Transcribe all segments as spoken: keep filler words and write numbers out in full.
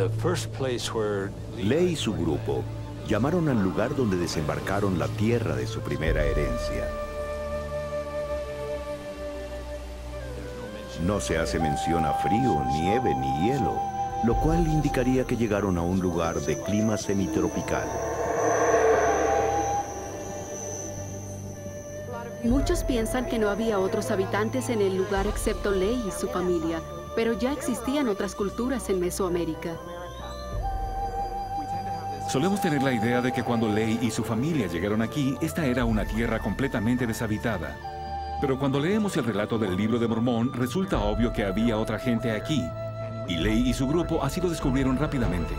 Ley y su grupo llamaron al lugar donde desembarcaron la tierra de su primera herencia. No se hace mención a frío, nieve ni hielo, lo cual indicaría que llegaron a un lugar de clima semitropical. Muchos piensan que no había otros habitantes en el lugar excepto Ley y su familia, pero ya existían otras culturas en Mesoamérica. Solemos tener la idea de que cuando Ley y su familia llegaron aquí, esta era una tierra completamente deshabitada. Pero cuando leemos el relato del Libro de Mormón, resulta obvio que había otra gente aquí, y Ley y su grupo así lo descubrieron rápidamente.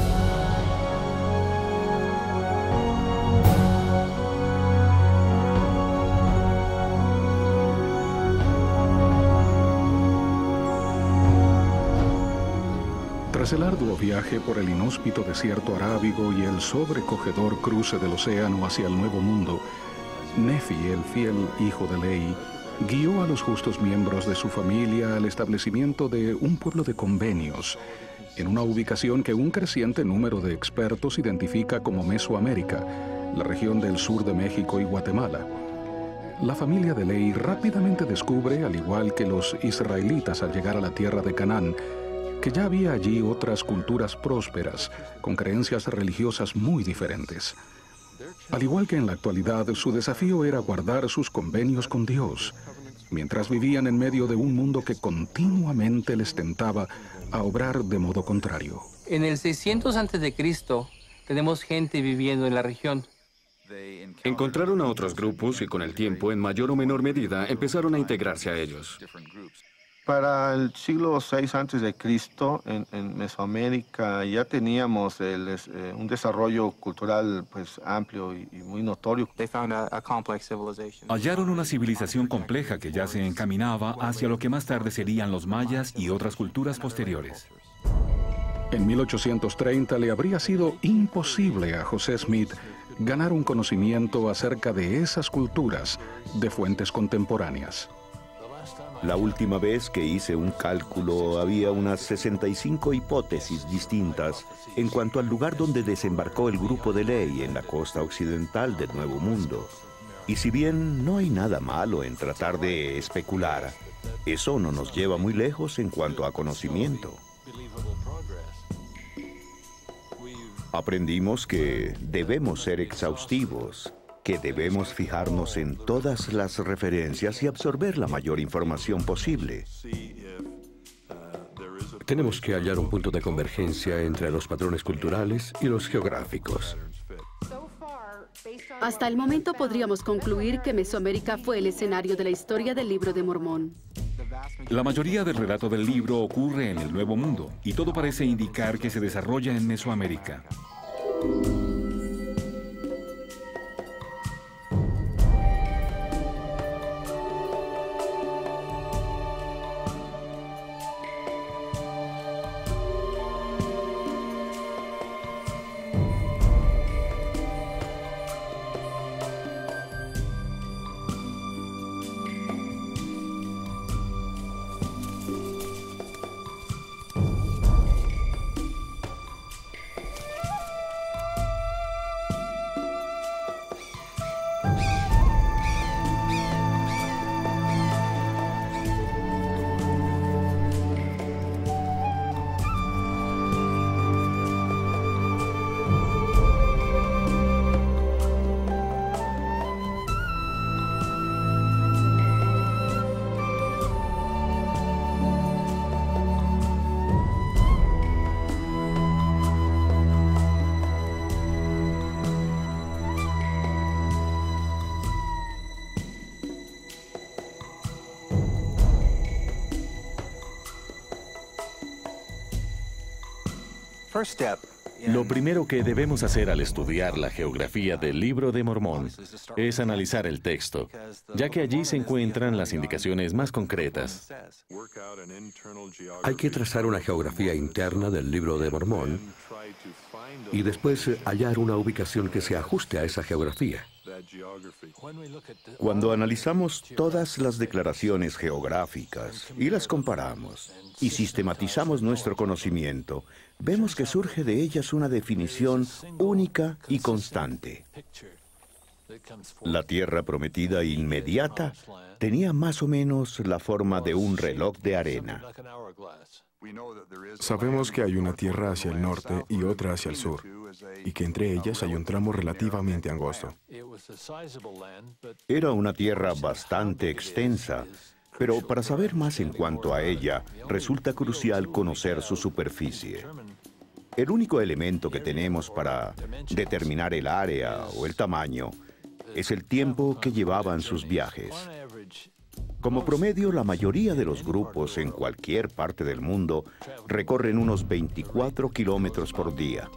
Tras el arduo viaje por el inhóspito desierto arábigo y el sobrecogedor cruce del océano hacia el Nuevo Mundo, Nefi, el fiel hijo de Ley, guió a los justos miembros de su familia al establecimiento de un pueblo de convenios, en una ubicación que un creciente número de expertos identifica como Mesoamérica, la región del sur de México y Guatemala. La familia de Ley rápidamente descubre, al igual que los israelitas al llegar a la tierra de Canaán, que ya había allí otras culturas prósperas, con creencias religiosas muy diferentes. Al igual que en la actualidad, su desafío era guardar sus convenios con Dios, mientras vivían en medio de un mundo que continuamente les tentaba a obrar de modo contrario. En el seiscientos antes de Cristo tenemos gente viviendo en la región. Encontraron a otros grupos y con el tiempo, en mayor o menor medida, empezaron a integrarse a ellos. Para el siglo seis antes de Cristo, en, en Mesoamérica ya teníamos el, eh, un desarrollo cultural pues, amplio y, y muy notorio. Hallaron una civilización compleja que ya se encaminaba hacia lo que más tarde serían los mayas y otras culturas posteriores. En mil ochocientos treinta le habría sido imposible a José Smith ganar un conocimiento acerca de esas culturas de fuentes contemporáneas. La última vez que hice un cálculo había unas sesenta y cinco hipótesis distintas en cuanto al lugar donde desembarcó el grupo de Ley en la costa occidental del Nuevo Mundo. Y si bien no hay nada malo en tratar de especular, eso no nos lleva muy lejos en cuanto a conocimiento. Aprendimos que debemos ser exhaustivos, que debemos fijarnos en todas las referencias y absorber la mayor información posible. Tenemos que hallar un punto de convergencia entre los patrones culturales y los geográficos. Hasta el momento podríamos concluir que Mesoamérica fue el escenario de la historia del Libro de Mormón. La mayoría del relato del libro ocurre en el Nuevo Mundo, y todo parece indicar que se desarrolla en Mesoamérica. Lo primero que debemos hacer al estudiar la geografía del Libro de Mormón es analizar el texto, ya que allí se encuentran las indicaciones más concretas. Hay que trazar una geografía interna del Libro de Mormón y después hallar una ubicación que se ajuste a esa geografía. Cuando analizamos todas las declaraciones geográficas y las comparamos y sistematizamos nuestro conocimiento, vemos que surge de ellas una definición única y constante. La tierra prometida inmediata tenía más o menos la forma de un reloj de arena. Sabemos que hay una tierra hacia el norte y otra hacia el sur, y que entre ellas hay un tramo relativamente angosto. Era una tierra bastante extensa, pero para saber más en cuanto a ella, resulta crucial conocer su superficie. El único elemento que tenemos para determinar el área o el tamaño es el tiempo que llevaban sus viajes. Como promedio, la mayoría de los grupos en cualquier parte del mundo recorren unos veinticuatro kilómetros por día.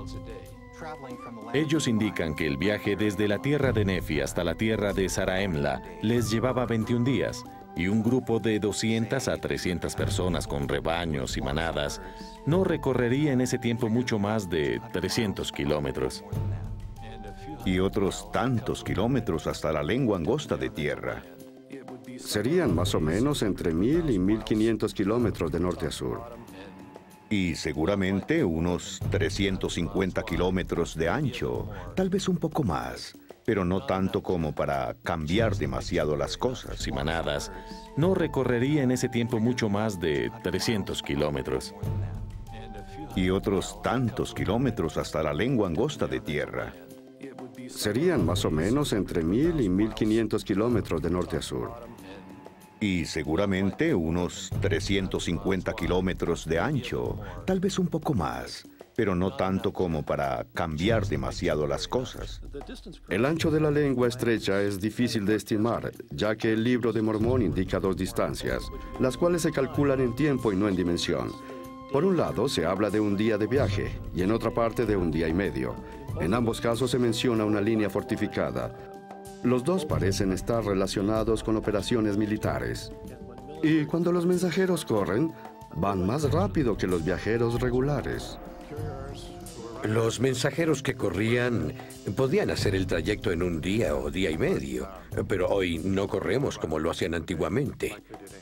Ellos indican que el viaje desde la tierra de Nefi hasta la tierra de Zarahemla les llevaba veintiún días, y un grupo de doscientas a trescientas personas con rebaños y manadas no recorrería en ese tiempo mucho más de trescientos kilómetros. Y otros tantos kilómetros hasta la lengua angosta de tierra. Serían más o menos entre mil y mil quinientos kilómetros de norte a sur. Y seguramente unos trescientos cincuenta kilómetros de ancho, tal vez un poco más, pero no tanto como para cambiar demasiado las cosas. Y manadas no recorrería en ese tiempo mucho más de trescientos kilómetros. Y otros tantos kilómetros hasta la lengua angosta de tierra. Serían más o menos entre mil y mil quinientos kilómetros de norte a sur. Y seguramente unos trescientos cincuenta kilómetros de ancho, tal vez un poco más, pero no tanto como para cambiar demasiado las cosas. El ancho de la lengua estrecha es difícil de estimar, ya que el Libro de Mormón indica dos distancias, las cuales se calculan en tiempo y no en dimensión. Por un lado, se habla de un día de viaje, y en otra parte de un día y medio. En ambos casos se menciona una línea fortificada. Los dos parecen estar relacionados con operaciones militares. Y cuando los mensajeros corren, van más rápido que los viajeros regulares. Los mensajeros que corrían podían hacer el trayecto en un día o día y medio, pero hoy no corremos como lo hacían antiguamente.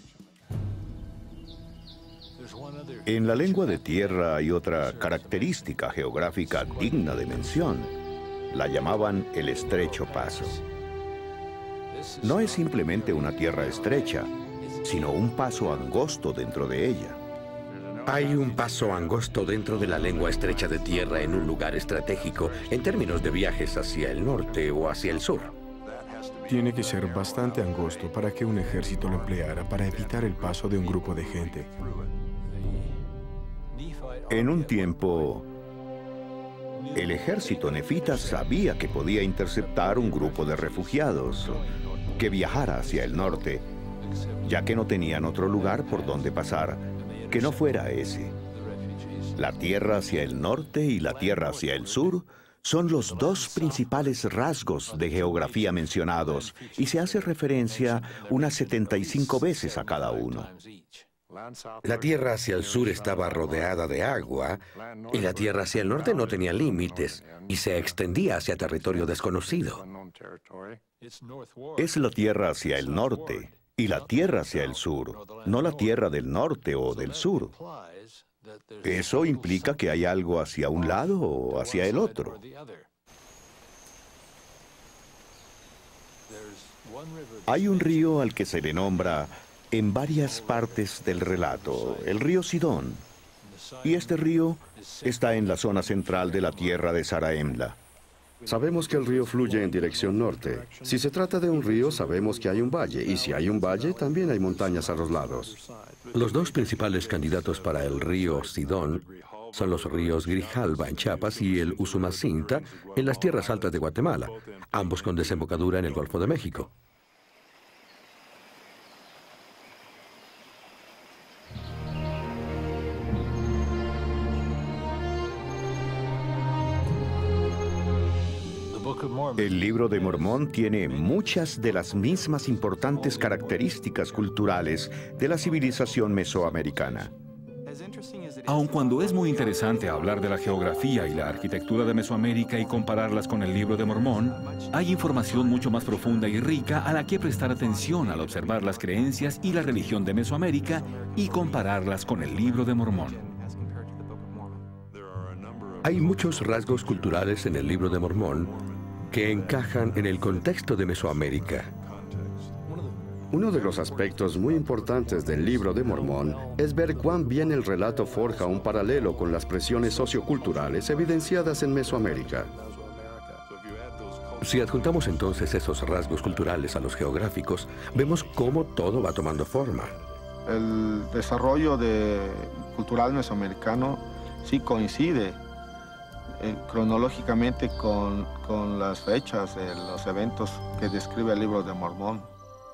En la lengua de tierra hay otra característica geográfica digna de mención. La llamaban el estrecho paso. No es simplemente una tierra estrecha, sino un paso angosto dentro de ella. Hay un paso angosto dentro de la lengua estrecha de tierra en un lugar estratégico en términos de viajes hacia el norte o hacia el sur. Tiene que ser bastante angosto para que un ejército lo empleara para evitar el paso de un grupo de gente. En un tiempo, el ejército nefita sabía que podía interceptar un grupo de refugiados que viajara hacia el norte, ya que no tenían otro lugar por donde pasar que no fuera ese. La tierra hacia el norte y la tierra hacia el sur son los dos principales rasgos de geografía mencionados, y se hace referencia unas setenta y cinco veces a cada uno. La tierra hacia el sur estaba rodeada de agua y la tierra hacia el norte no tenía límites y se extendía hacia territorio desconocido. Es la tierra hacia el norte y la tierra hacia el sur, no la tierra del norte o del sur. Eso implica que hay algo hacia un lado o hacia el otro. Hay un río al que se le nombra en varias partes del relato, el río Sidón, y este río está en la zona central de la tierra de Zarahemla. Sabemos que el río fluye en dirección norte. Si se trata de un río, sabemos que hay un valle, y si hay un valle, también hay montañas a los lados. Los dos principales candidatos para el río Sidón son los ríos Grijalba en Chiapas y el Usumacinta en las tierras altas de Guatemala, ambos con desembocadura en el Golfo de México. El Libro de Mormón tiene muchas de las mismas importantes características culturales de la civilización mesoamericana. Aun cuando es muy interesante hablar de la geografía y la arquitectura de Mesoamérica y compararlas con el Libro de Mormón, hay información mucho más profunda y rica a la que prestar atención al observar las creencias y la religión de Mesoamérica y compararlas con el Libro de Mormón. Hay muchos rasgos culturales en el Libro de Mormón que encajan en el contexto de Mesoamérica. Uno de los aspectos muy importantes del Libro de Mormón es ver cuán bien el relato forja un paralelo con las presiones socioculturales evidenciadas en Mesoamérica. Si adjuntamos entonces esos rasgos culturales a los geográficos, vemos cómo todo va tomando forma. El desarrollo de, cultural mesoamericano sí coincide eh, cronológicamente con, con las fechas de los eventos que describe el Libro de Mormón.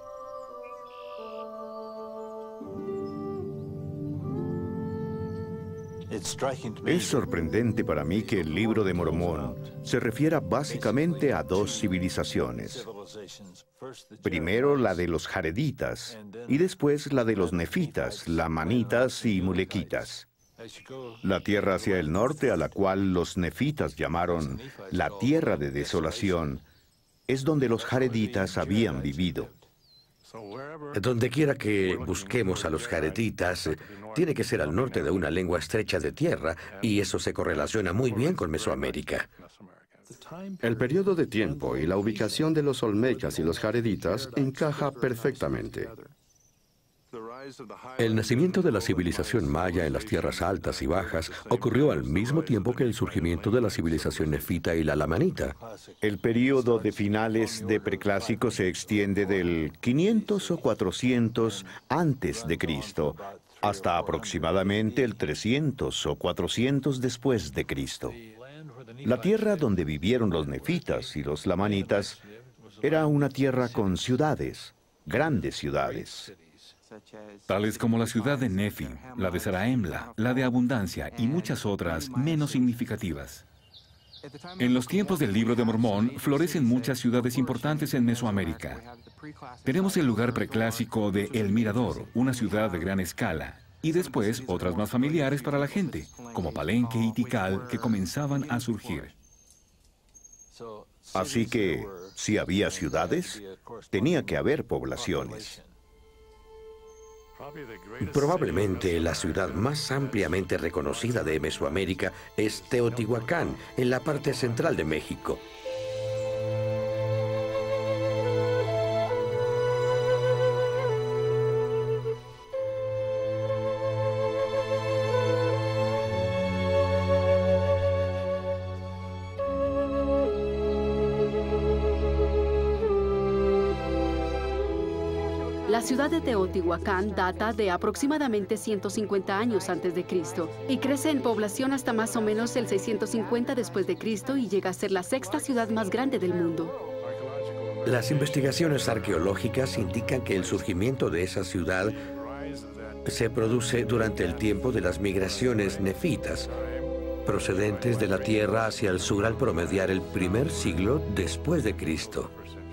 Es sorprendente para mí que el Libro de Mormón se refiera básicamente a dos civilizaciones. Primero la de los jareditas y después la de los nefitas, lamanitas y mulequitas. La tierra hacia el norte, a la cual los nefitas llamaron la tierra de desolación, es donde los jareditas habían vivido. Donde quiera que busquemos a los jareditas, tiene que ser al norte de una lengua estrecha de tierra, y eso se correlaciona muy bien con Mesoamérica. El periodo de tiempo y la ubicación de los olmecas y los jareditas encaja perfectamente. El nacimiento de la civilización maya en las tierras altas y bajas ocurrió al mismo tiempo que el surgimiento de la civilización nefita y la lamanita. El período de finales de preclásico se extiende del quinientos o cuatrocientos antes de Cristo hasta aproximadamente el trescientos o cuatrocientos después de Cristo. La tierra donde vivieron los nefitas y los lamanitas era una tierra con ciudades, grandes ciudades. Tales como la ciudad de Nefi, la de Saraemla, la de Abundancia y muchas otras menos significativas. En los tiempos del Libro de Mormón florecen muchas ciudades importantes en Mesoamérica. Tenemos el lugar preclásico de El Mirador, una ciudad de gran escala, y después otras más familiares para la gente, como Palenque y Tikal, que comenzaban a surgir. Así que, si había ciudades, tenía que haber poblaciones. Probablemente la ciudad más ampliamente reconocida de Mesoamérica es Teotihuacán, en la parte central de México. La ciudad de Teotihuacán data de aproximadamente ciento cincuenta años antes de Cristo y crece en población hasta más o menos el seiscientos cincuenta después de Cristo y llega a ser la sexta ciudad más grande del mundo. Las investigaciones arqueológicas indican que el surgimiento de esa ciudad se produce durante el tiempo de las migraciones nefitas, procedentes de la tierra hacia el sur al promediar el primer siglo después de Cristo.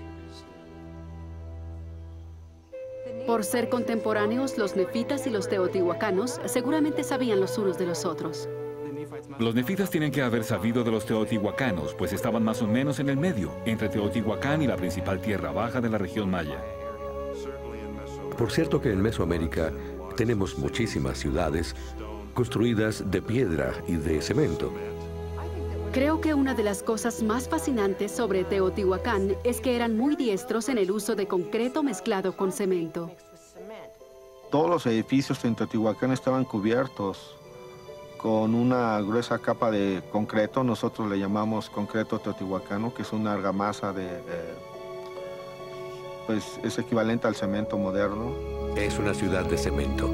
Por ser contemporáneos, los nefitas y los teotihuacanos seguramente sabían los unos de los otros. Los nefitas tienen que haber sabido de los teotihuacanos, pues estaban más o menos en el medio, entre Teotihuacán y la principal tierra baja de la región maya. Por cierto que en Mesoamérica tenemos muchísimas ciudades construidas de piedra y de cemento. Creo que una de las cosas más fascinantes sobre Teotihuacán es que eran muy diestros en el uso de concreto mezclado con cemento. Todos los edificios en Teotihuacán estaban cubiertos con una gruesa capa de concreto. Nosotros le llamamos concreto teotihuacano, que es una argamasa de... Eh, pues es equivalente al cemento moderno. Es una ciudad de cemento.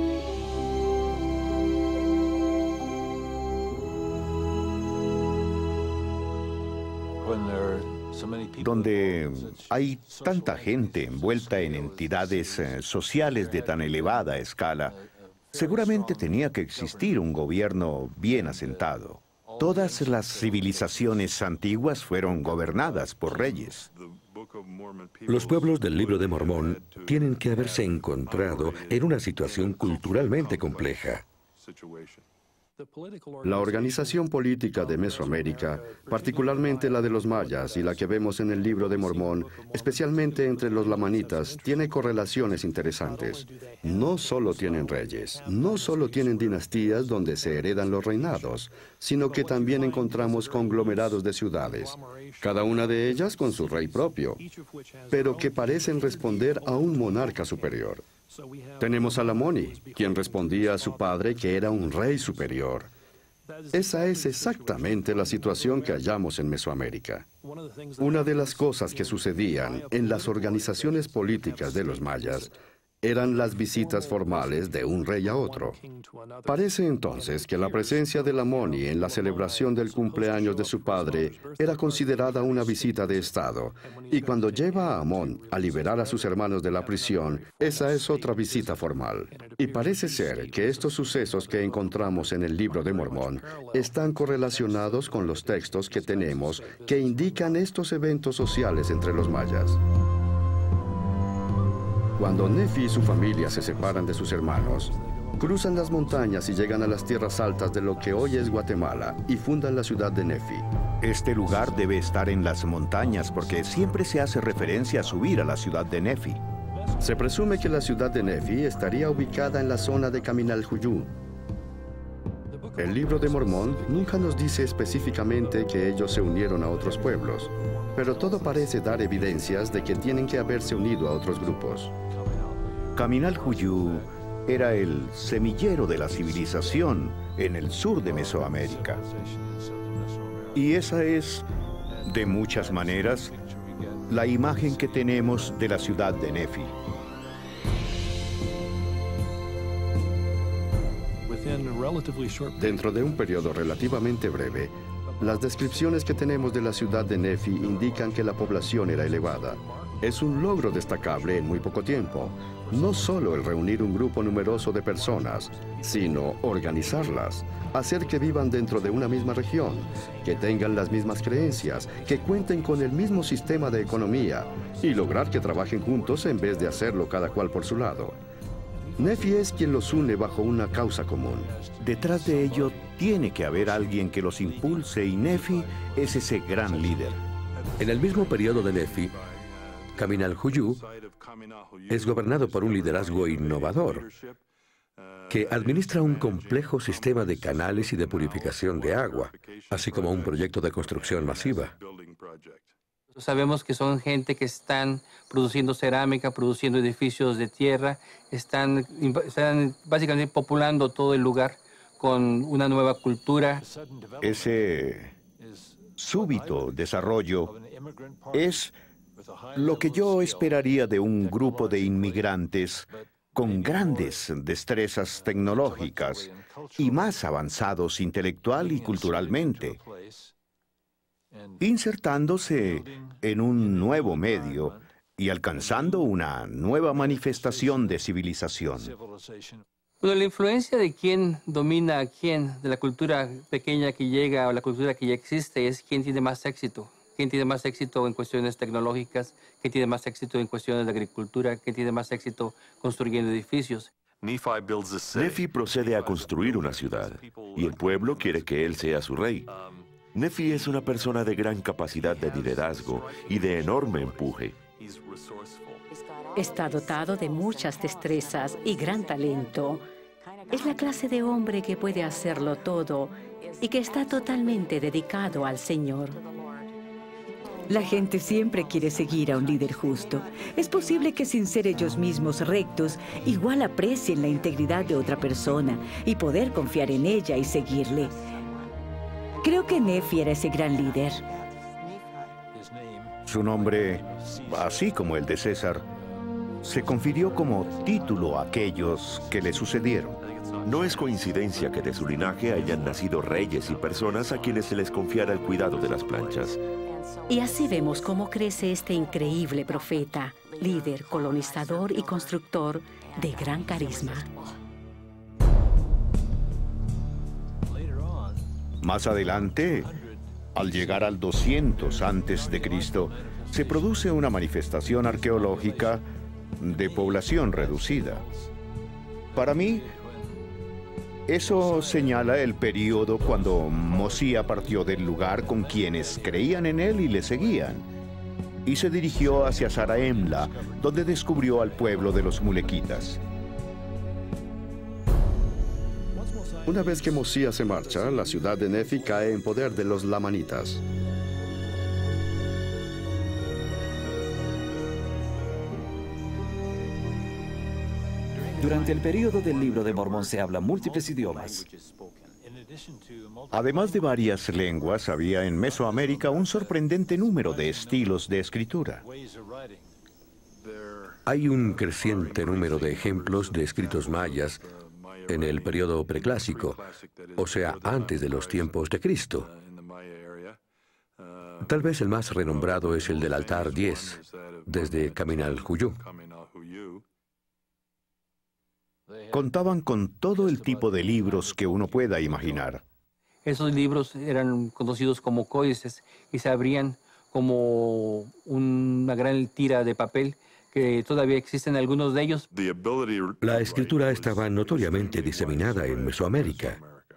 Donde hay tanta gente envuelta en entidades eh, sociales de tan elevada escala, seguramente tenía que existir un gobierno bien asentado. Todas las civilizaciones antiguas fueron gobernadas por reyes. Los pueblos del Libro de Mormón tienen que haberse encontrado en una situación culturalmente compleja. La organización política de Mesoamérica, particularmente la de los mayas y la que vemos en el Libro de Mormón, especialmente entre los lamanitas, tiene correlaciones interesantes. No solo tienen reyes, no solo tienen dinastías donde se heredan los reinados, sino que también encontramos conglomerados de ciudades, cada una de ellas con su rey propio, pero que parecen responder a un monarca superior. Tenemos a Lamoni, quien respondía a su padre que era un rey superior. Esa es exactamente la situación que hallamos en Mesoamérica. Una de las cosas que sucedían en las organizaciones políticas de los mayas eran las visitas formales de un rey a otro. Parece entonces que la presencia de Lamoni en la celebración del cumpleaños de su padre era considerada una visita de Estado, y cuando lleva a Amón a liberar a sus hermanos de la prisión, esa es otra visita formal. Y parece ser que estos sucesos que encontramos en el Libro de Mormón están correlacionados con los textos que tenemos que indican estos eventos sociales entre los mayas. Cuando Nefi y su familia se separan de sus hermanos, cruzan las montañas y llegan a las tierras altas de lo que hoy es Guatemala y fundan la ciudad de Nefi. Este lugar debe estar en las montañas porque siempre se hace referencia a subir a la ciudad de Nefi. Se presume que la ciudad de Nefi estaría ubicada en la zona de Caminalhuyú. El Libro de Mormón nunca nos dice específicamente que ellos se unieron a otros pueblos, pero todo parece dar evidencias de que tienen que haberse unido a otros grupos. Caminalhuyú era el semillero de la civilización en el sur de Mesoamérica. Y esa es, de muchas maneras, la imagen que tenemos de la ciudad de Nefi. Dentro de un periodo relativamente breve, las descripciones que tenemos de la ciudad de Nefi indican que la población era elevada. Es un logro destacable en muy poco tiempo. No solo el reunir un grupo numeroso de personas, sino organizarlas, hacer que vivan dentro de una misma región, que tengan las mismas creencias, que cuenten con el mismo sistema de economía y lograr que trabajen juntos en vez de hacerlo cada cual por su lado. Nefi es quien los une bajo una causa común. Detrás de ello tiene que haber alguien que los impulse y Nefi es ese gran líder. En el mismo periodo de Nefi, Caminalhuyú es gobernado por un liderazgo innovador que administra un complejo sistema de canales y de purificación de agua, así como un proyecto de construcción masiva. Sabemos que son gente que están produciendo cerámica, produciendo edificios de tierra, están, están básicamente populando todo el lugar con una nueva cultura. Ese súbito desarrollo es lo que yo esperaría de un grupo de inmigrantes con grandes destrezas tecnológicas y más avanzados intelectual y culturalmente, insertándose en un nuevo medio y alcanzando una nueva manifestación de civilización. Bueno, la influencia de quién domina a quién, de la cultura pequeña que llega o la cultura que ya existe, es quién tiene más éxito. Quién tiene más éxito en cuestiones tecnológicas, quién tiene más éxito en cuestiones de agricultura, quién tiene más éxito construyendo edificios. Nefi procede a construir una ciudad y el pueblo quiere que él sea su rey. Nefi es una persona de gran capacidad de liderazgo y de enorme empuje. Está dotado de muchas destrezas y gran talento. Es la clase de hombre que puede hacerlo todo y que está totalmente dedicado al Señor. La gente siempre quiere seguir a un líder justo. Es posible que sin ser ellos mismos rectos, igual aprecien la integridad de otra persona y poder confiar en ella y seguirle. Creo que Nefi era ese gran líder. Su nombre, así como el de César, se confirió como título a aquellos que le sucedieron. No es coincidencia que de su linaje hayan nacido reyes y personas a quienes se les confiara el cuidado de las planchas. Y así vemos cómo crece este increíble profeta, líder, colonizador y constructor de gran carisma. Más adelante, al llegar al doscientos antes de Cristo, se produce una manifestación arqueológica de población reducida. Para mí, Eso señala el período cuando Mosía partió del lugar con quienes creían en él y le seguían, y se dirigió hacia Saraemla, donde descubrió al pueblo de los mulequitas. Una vez que Mosías se marcha, la ciudad de Nefi cae en poder de los lamanitas. Durante el período del Libro de Mormón se habla múltiples idiomas. Además de varias lenguas, había en Mesoamérica un sorprendente número de estilos de escritura. Hay un creciente número de ejemplos de escritos mayas en el periodo preclásico, o sea, antes de los tiempos de Cristo. Tal vez el más renombrado es el del altar diez, desde Kaminal-Juyú. Contaban con todo el tipo de libros que uno pueda imaginar. Esos libros eran conocidos como códices y se abrían como una gran tira de papel, que todavía existen algunos de ellos. La escritura estaba notoriamente diseminada en Mesoamérica.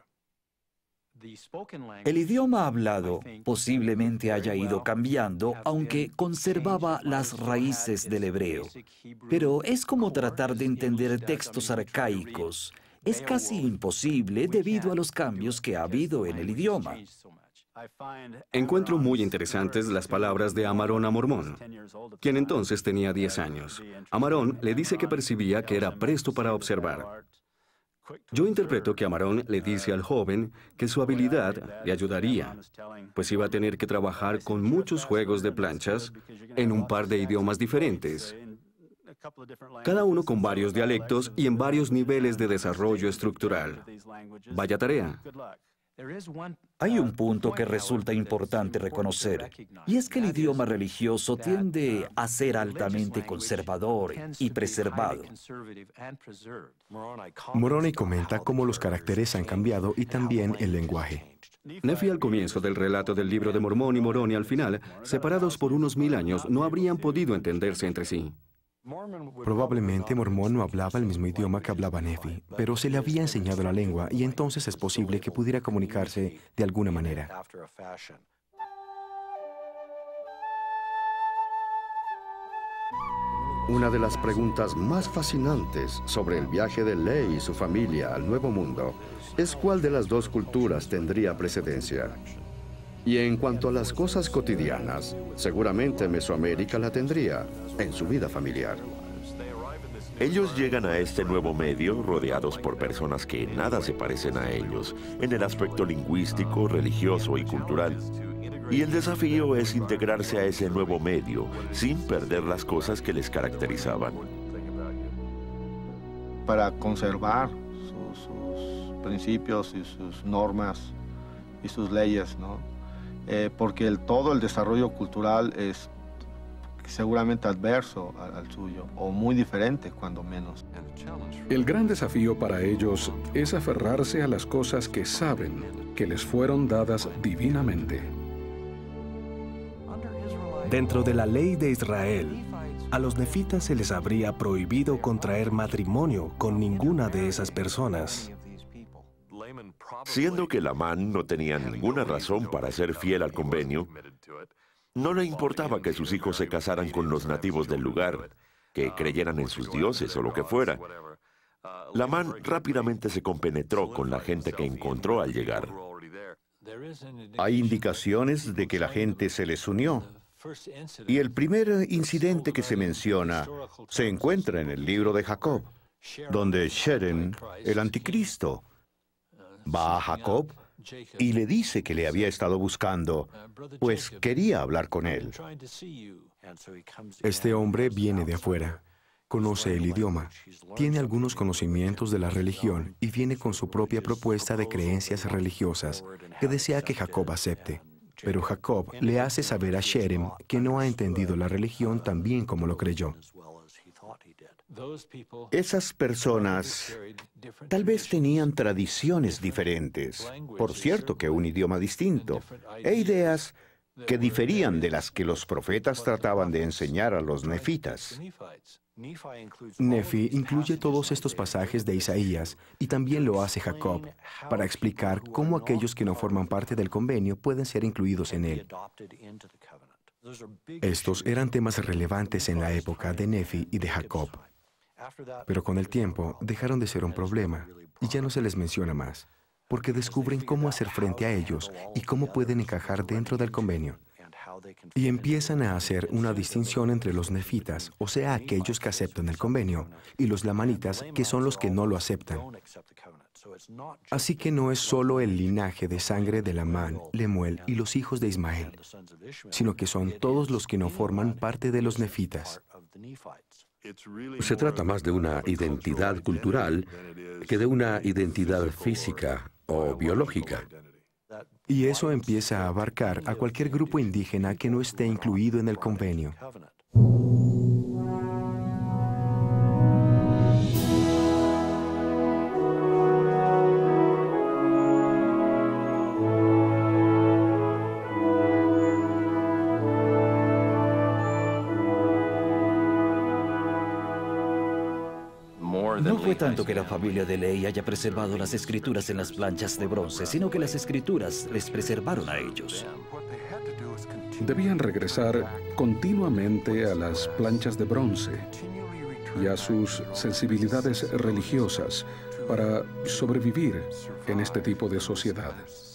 El idioma hablado posiblemente haya ido cambiando, aunque conservaba las raíces del hebreo. Pero es como tratar de entender textos arcaicos. Es casi imposible debido a los cambios que ha habido en el idioma. Encuentro muy interesantes las palabras de Amarón a Mormón, quien entonces tenía diez años. Amarón le dice que percibía que era presto para observar. Yo interpreto que Amarón le dice al joven que su habilidad le ayudaría, pues iba a tener que trabajar con muchos juegos de planchas en un par de idiomas diferentes, cada uno con varios dialectos y en varios niveles de desarrollo estructural. Vaya tarea. Hay un punto que resulta importante reconocer, y es que el idioma religioso tiende a ser altamente conservador y preservado. Moroni comenta cómo los caracteres han cambiado y también el lenguaje. Nefi al comienzo del relato del Libro de Mormón y Moroni al final, separados por unos mil años, no habrían podido entenderse entre sí. Probablemente Mormón no hablaba el mismo idioma que hablaba Nefi, pero se le había enseñado la lengua y entonces es posible que pudiera comunicarse de alguna manera. Una de las preguntas más fascinantes sobre el viaje de Lehi y su familia al Nuevo Mundo es cuál de las dos culturas tendría precedencia. Y en cuanto a las cosas cotidianas, seguramente Mesoamérica la tendría en su vida familiar. Ellos llegan a este nuevo medio rodeados por personas que nada se parecen a ellos en el aspecto lingüístico, religioso y cultural. Y el desafío es integrarse a ese nuevo medio sin perder las cosas que les caracterizaban. Para conservar sus, sus principios y sus normas y sus leyes, ¿no? Eh, porque el, todo el desarrollo cultural es seguramente adverso al, al suyo, o muy diferente, cuando menos. El gran desafío para ellos es aferrarse a las cosas que saben que les fueron dadas divinamente. Dentro de la ley de Israel, a los nefitas se les habría prohibido contraer matrimonio con ninguna de esas personas. Siendo que Lamán no tenía ninguna razón para ser fiel al convenio, no le importaba que sus hijos se casaran con los nativos del lugar, que creyeran en sus dioses o lo que fuera. Lamán rápidamente se compenetró con la gente que encontró al llegar. Hay indicaciones de que la gente se les unió. Y el primer incidente que se menciona se encuentra en el libro de Jacob, donde Sherem, el anticristo, va a Jacob y le dice que le había estado buscando, pues quería hablar con él. Este hombre viene de afuera, conoce el idioma, tiene algunos conocimientos de la religión y viene con su propia propuesta de creencias religiosas que desea que Jacob acepte. Pero Jacob le hace saber a Sherem que no ha entendido la religión tan bien como lo creyó. Esas personas tal vez tenían tradiciones diferentes, por cierto que un idioma distinto, e ideas que diferían de las que los profetas trataban de enseñar a los nefitas. Nefi incluye todos estos pasajes de Isaías y también lo hace Jacob para explicar cómo aquellos que no forman parte del convenio pueden ser incluidos en él. Estos eran temas relevantes en la época de Nefi y de Jacob, pero con el tiempo dejaron de ser un problema y ya no se les menciona más, porque descubren cómo hacer frente a ellos y cómo pueden encajar dentro del convenio. Y empiezan a hacer una distinción entre los nefitas, o sea, aquellos que aceptan el convenio, y los lamanitas, que son los que no lo aceptan. Así que no es solo el linaje de sangre de Lamán, Lemuel y los hijos de Ismael, sino que son todos los que no forman parte de los nefitas. Se trata más de una identidad cultural que de una identidad física o biológica. Y eso empieza a abarcar a cualquier grupo indígena que no esté incluido en el convenio. No fue tanto que la familia de Lehi haya preservado las escrituras en las planchas de bronce, sino que las escrituras les preservaron a ellos. Debían regresar continuamente a las planchas de bronce y a sus sensibilidades religiosas para sobrevivir en este tipo de sociedad.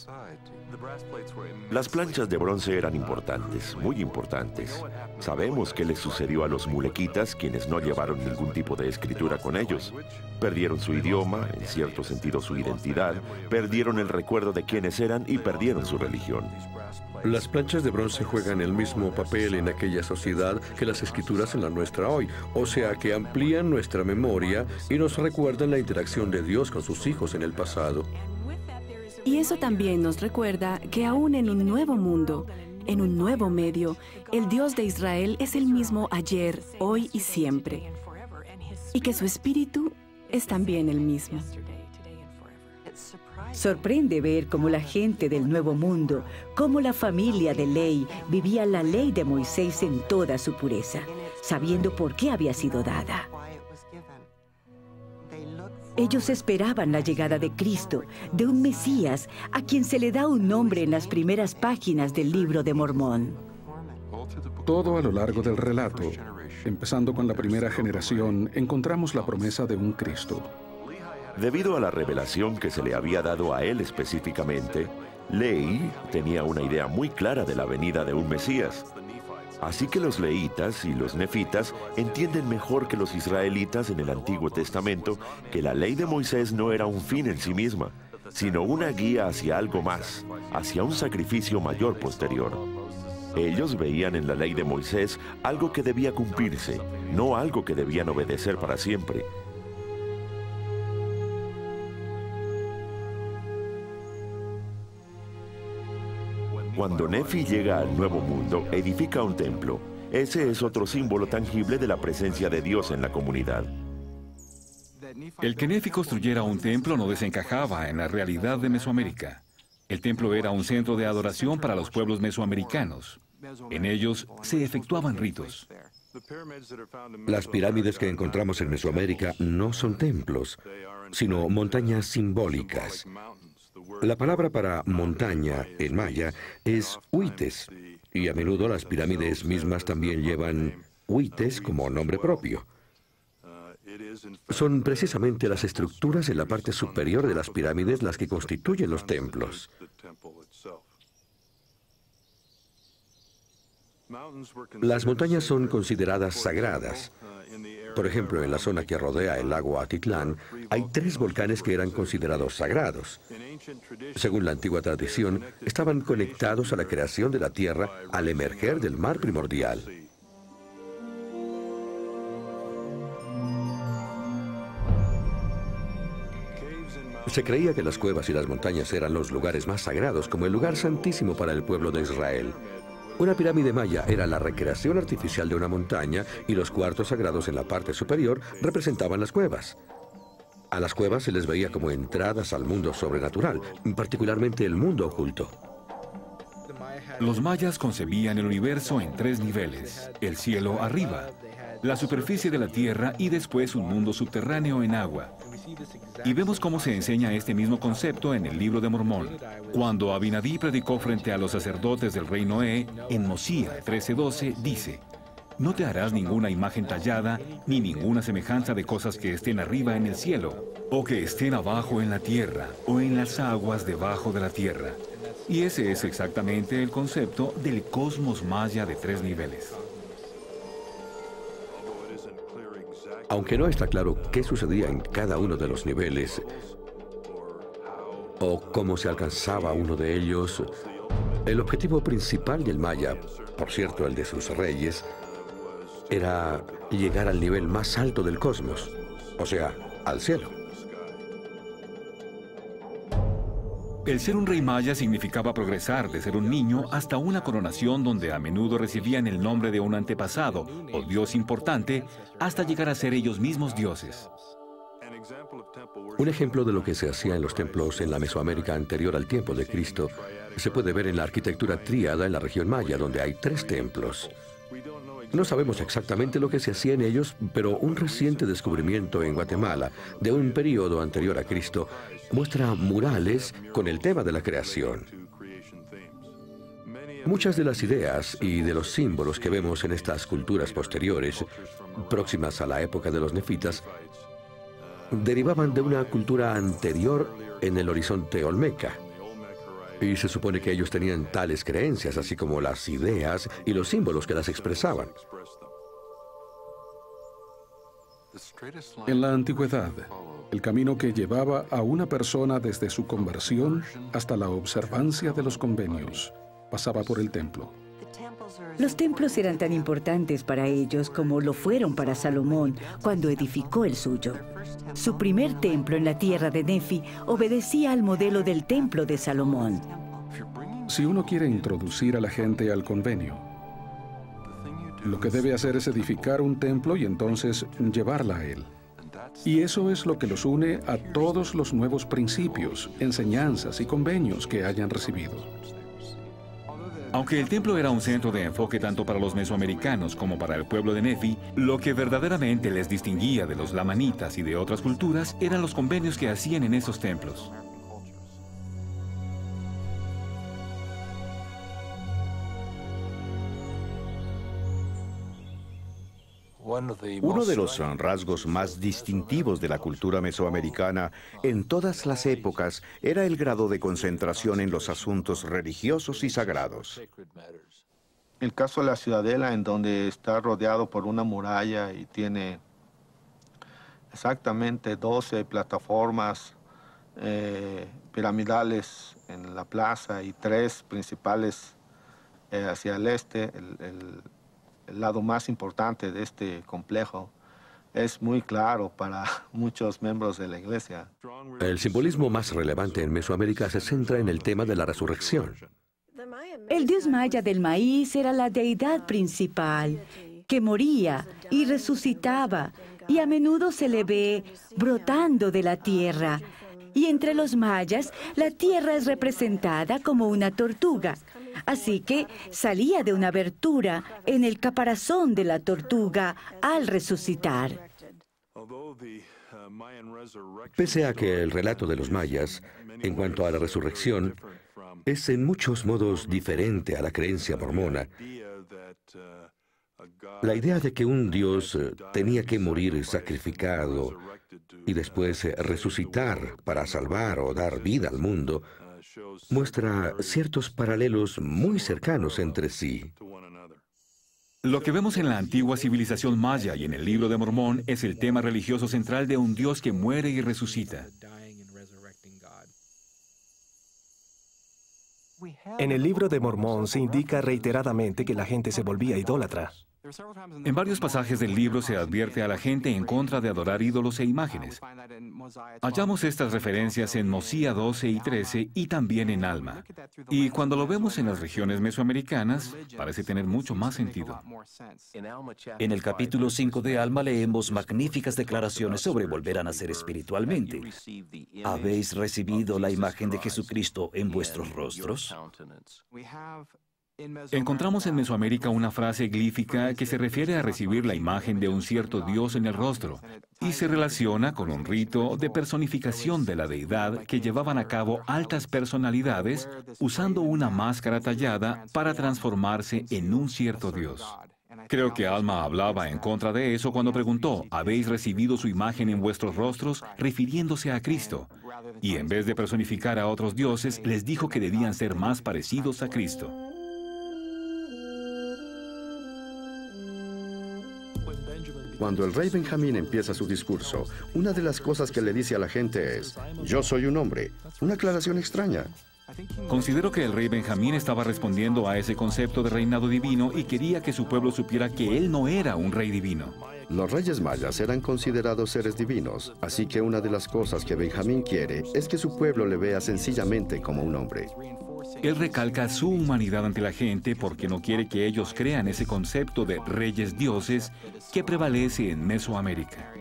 Las planchas de bronce eran importantes, muy importantes. Sabemos qué les sucedió a los mulequitas, quienes no llevaron ningún tipo de escritura con ellos. Perdieron su idioma, en cierto sentido su identidad, perdieron el recuerdo de quiénes eran y perdieron su religión. Las planchas de bronce juegan el mismo papel en aquella sociedad que las escrituras en la nuestra hoy, o sea que amplían nuestra memoria y nos recuerdan la interacción de Dios con sus hijos en el pasado. Y eso también nos recuerda que aún en un nuevo mundo, en un nuevo medio, el Dios de Israel es el mismo ayer, hoy y siempre. Y que su espíritu es también el mismo. Sorprende ver cómo la gente del Nuevo Mundo, cómo la familia de Lehi vivía la ley de Moisés en toda su pureza, sabiendo por qué había sido dada. Ellos esperaban la llegada de Cristo, de un Mesías, a quien se le da un nombre en las primeras páginas del Libro de Mormón. Todo a lo largo del relato, empezando con la primera generación, encontramos la promesa de un Cristo. Debido a la revelación que se le había dado a él específicamente, Lehi tenía una idea muy clara de la venida de un Mesías. Así que los lehitas y los nefitas entienden mejor que los israelitas en el Antiguo Testamento que la ley de Moisés no era un fin en sí misma, sino una guía hacia algo más, hacia un sacrificio mayor posterior. Ellos veían en la ley de Moisés algo que debía cumplirse, no algo que debían obedecer para siempre. Cuando Nefi llega al Nuevo Mundo, edifica un templo. Ese es otro símbolo tangible de la presencia de Dios en la comunidad. El que Nefi construyera un templo no desencajaba en la realidad de Mesoamérica. El templo era un centro de adoración para los pueblos mesoamericanos. En ellos se efectuaban ritos. Las pirámides que encontramos en Mesoamérica no son templos, sino montañas simbólicas. La palabra para montaña en maya es huites, y a menudo las pirámides mismas también llevan huites como nombre propio. Son precisamente las estructuras en la parte superior de las pirámides las que constituyen los templos. Las montañas son consideradas sagradas. Por ejemplo, en la zona que rodea el lago Atitlán, hay tres volcanes que eran considerados sagrados. Según la antigua tradición, estaban conectados a la creación de la tierra al emerger del mar primordial. Se creía que las cuevas y las montañas eran los lugares más sagrados, como el lugar santísimo para el pueblo de Israel. Una pirámide maya era la recreación artificial de una montaña y los cuartos sagrados en la parte superior representaban las cuevas. A las cuevas se les veía como entradas al mundo sobrenatural, particularmente el mundo oculto. Los mayas concebían el universo en tres niveles: el cielo arriba, la superficie de la tierra y después un mundo subterráneo en agua. Y vemos cómo se enseña este mismo concepto en el Libro de Mormón. Cuando Abinadí predicó frente a los sacerdotes del rey Noé, en Mosía trece doce dice: no te harás ninguna imagen tallada, ni ninguna semejanza de cosas que estén arriba en el cielo, o que estén abajo en la tierra, o en las aguas debajo de la tierra. Y ese es exactamente el concepto del cosmos maya de tres niveles. Aunque no está claro qué sucedía en cada uno de los niveles o cómo se alcanzaba uno de ellos, el objetivo principal del maya, por cierto el de sus reyes, era llegar al nivel más alto del cosmos, o sea, al cielo. El ser un rey maya significaba progresar de ser un niño hasta una coronación donde a menudo recibían el nombre de un antepasado o dios importante hasta llegar a ser ellos mismos dioses. Un ejemplo de lo que se hacía en los templos en la Mesoamérica anterior al tiempo de Cristo se puede ver en la arquitectura tríada en la región maya, donde hay tres templos. No sabemos exactamente lo que se hacía en ellos, pero un reciente descubrimiento en Guatemala de un periodo anterior a Cristo muestra murales con el tema de la creación. Muchas de las ideas y de los símbolos que vemos en estas culturas posteriores, próximas a la época de los nefitas, derivaban de una cultura anterior en el horizonte olmeca. Y se supone que ellos tenían tales creencias, así como las ideas y los símbolos que las expresaban. En la antigüedad, el camino que llevaba a una persona desde su conversión hasta la observancia de los convenios pasaba por el templo. Los templos eran tan importantes para ellos como lo fueron para Salomón cuando edificó el suyo. Su primer templo en la tierra de Nefi obedecía al modelo del templo de Salomón. Si uno quiere introducir a la gente al convenio, lo que debe hacer es edificar un templo y entonces llevarla a él. Y eso es lo que los une a todos los nuevos principios, enseñanzas y convenios que hayan recibido. Aunque el templo era un centro de enfoque tanto para los mesoamericanos como para el pueblo de Nefi, lo que verdaderamente les distinguía de los lamanitas y de otras culturas eran los convenios que hacían en esos templos. Uno de los rasgos más distintivos de la cultura mesoamericana en todas las épocas era el grado de concentración en los asuntos religiosos y sagrados. El caso de la ciudadela, en donde está rodeado por una muralla y tiene exactamente doce plataformas eh, piramidales en la plaza y tres principales eh, hacia el este, el, el, el lado más importante de este complejo, es muy claro para muchos miembros de la iglesia. El simbolismo más relevante en Mesoamérica se centra en el tema de la resurrección. El dios maya del maíz era la deidad principal, que moría y resucitaba, y a menudo se le ve brotando de la tierra. Y entre los mayas, la tierra es representada como una tortuga. Así que salía de una abertura en el caparazón de la tortuga al resucitar. Pese a que el relato de los mayas, en cuanto a la resurrección, es en muchos modos diferente a la creencia mormona, la idea de que un dios tenía que morir sacrificado y después resucitar para salvar o dar vida al mundo, muestra ciertos paralelos muy cercanos entre sí. Lo que vemos en la antigua civilización maya y en el Libro de Mormón es el tema religioso central de un Dios que muere y resucita. En el Libro de Mormón se indica reiteradamente que la gente se volvía idólatra. En varios pasajes del libro se advierte a la gente en contra de adorar ídolos e imágenes. Hallamos estas referencias en Mosía doce y trece y también en Alma. Y cuando lo vemos en las regiones mesoamericanas, parece tener mucho más sentido. En el capítulo cinco de Alma leemos magníficas declaraciones sobre volver a nacer espiritualmente. ¿Habéis recibido la imagen de Jesucristo en vuestros rostros? Encontramos en Mesoamérica una frase glífica que se refiere a recibir la imagen de un cierto Dios en el rostro y se relaciona con un rito de personificación de la deidad que llevaban a cabo altas personalidades usando una máscara tallada para transformarse en un cierto Dios. Creo que Alma hablaba en contra de eso cuando preguntó, ¿habéis recibido su imagen en vuestros rostros?, refiriéndose a Cristo. Y en vez de personificar a otros dioses, les dijo que debían ser más parecidos a Cristo. Cuando el rey Benjamín empieza su discurso, una de las cosas que le dice a la gente es, yo soy un hombre. Una aclaración extraña. Considero que el rey Benjamín estaba respondiendo a ese concepto de reinado divino y quería que su pueblo supiera que él no era un rey divino. Los reyes mayas eran considerados seres divinos, así que una de las cosas que Benjamín quiere es que su pueblo le vea sencillamente como un hombre. Él recalca su humanidad ante la gente porque no quiere que ellos crean ese concepto de reyes dioses que prevalece en Mesoamérica.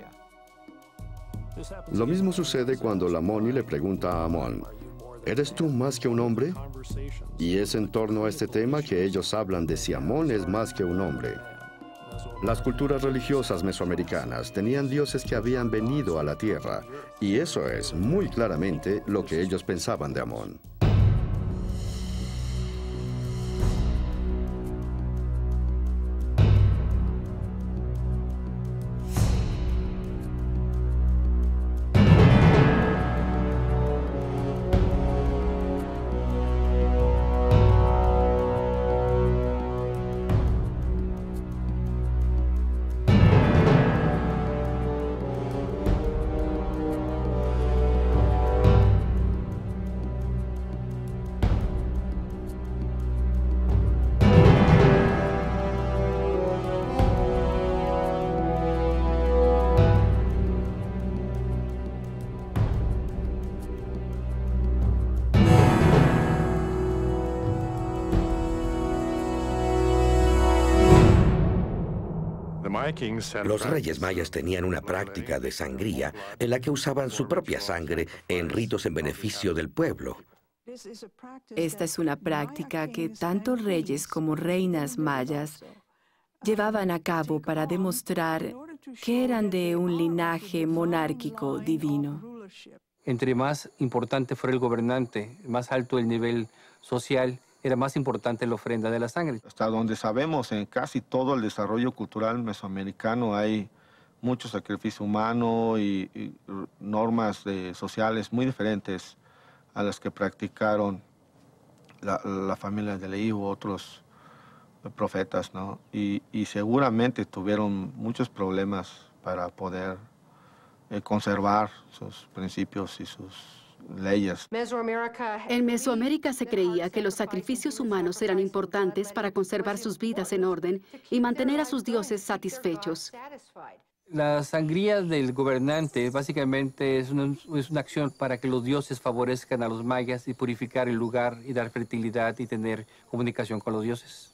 Lo mismo sucede cuando Lamoni le pregunta a Amón, ¿eres tú más que un hombre? Y es en torno a este tema que ellos hablan de si Amón es más que un hombre. Las culturas religiosas mesoamericanas tenían dioses que habían venido a la tierra, y eso es muy claramente lo que ellos pensaban de Amón. Los reyes mayas tenían una práctica de sangría en la que usaban su propia sangre en ritos en beneficio del pueblo. Esta es una práctica que tanto reyes como reinas mayas llevaban a cabo para demostrar que eran de un linaje monárquico divino. Entre más importante fuera el gobernante, más alto el nivel social, era más importante la ofrenda de la sangre. Hasta donde sabemos, en casi todo el desarrollo cultural mesoamericano hay mucho sacrificio humano y, y normas de, sociales muy diferentes a las que practicaron la, la familia de Leí u otros profetas, ¿no? Y, y seguramente tuvieron muchos problemas para poder eh, conservar sus principios y sus leyes. En Mesoamérica se creía que los sacrificios humanos eran importantes para conservar sus vidas en orden y mantener a sus dioses satisfechos. La sangría del gobernante básicamente es una, es una acción para que los dioses favorezcan a los mayas y purificar el lugar y dar fertilidad y tener comunicación con los dioses.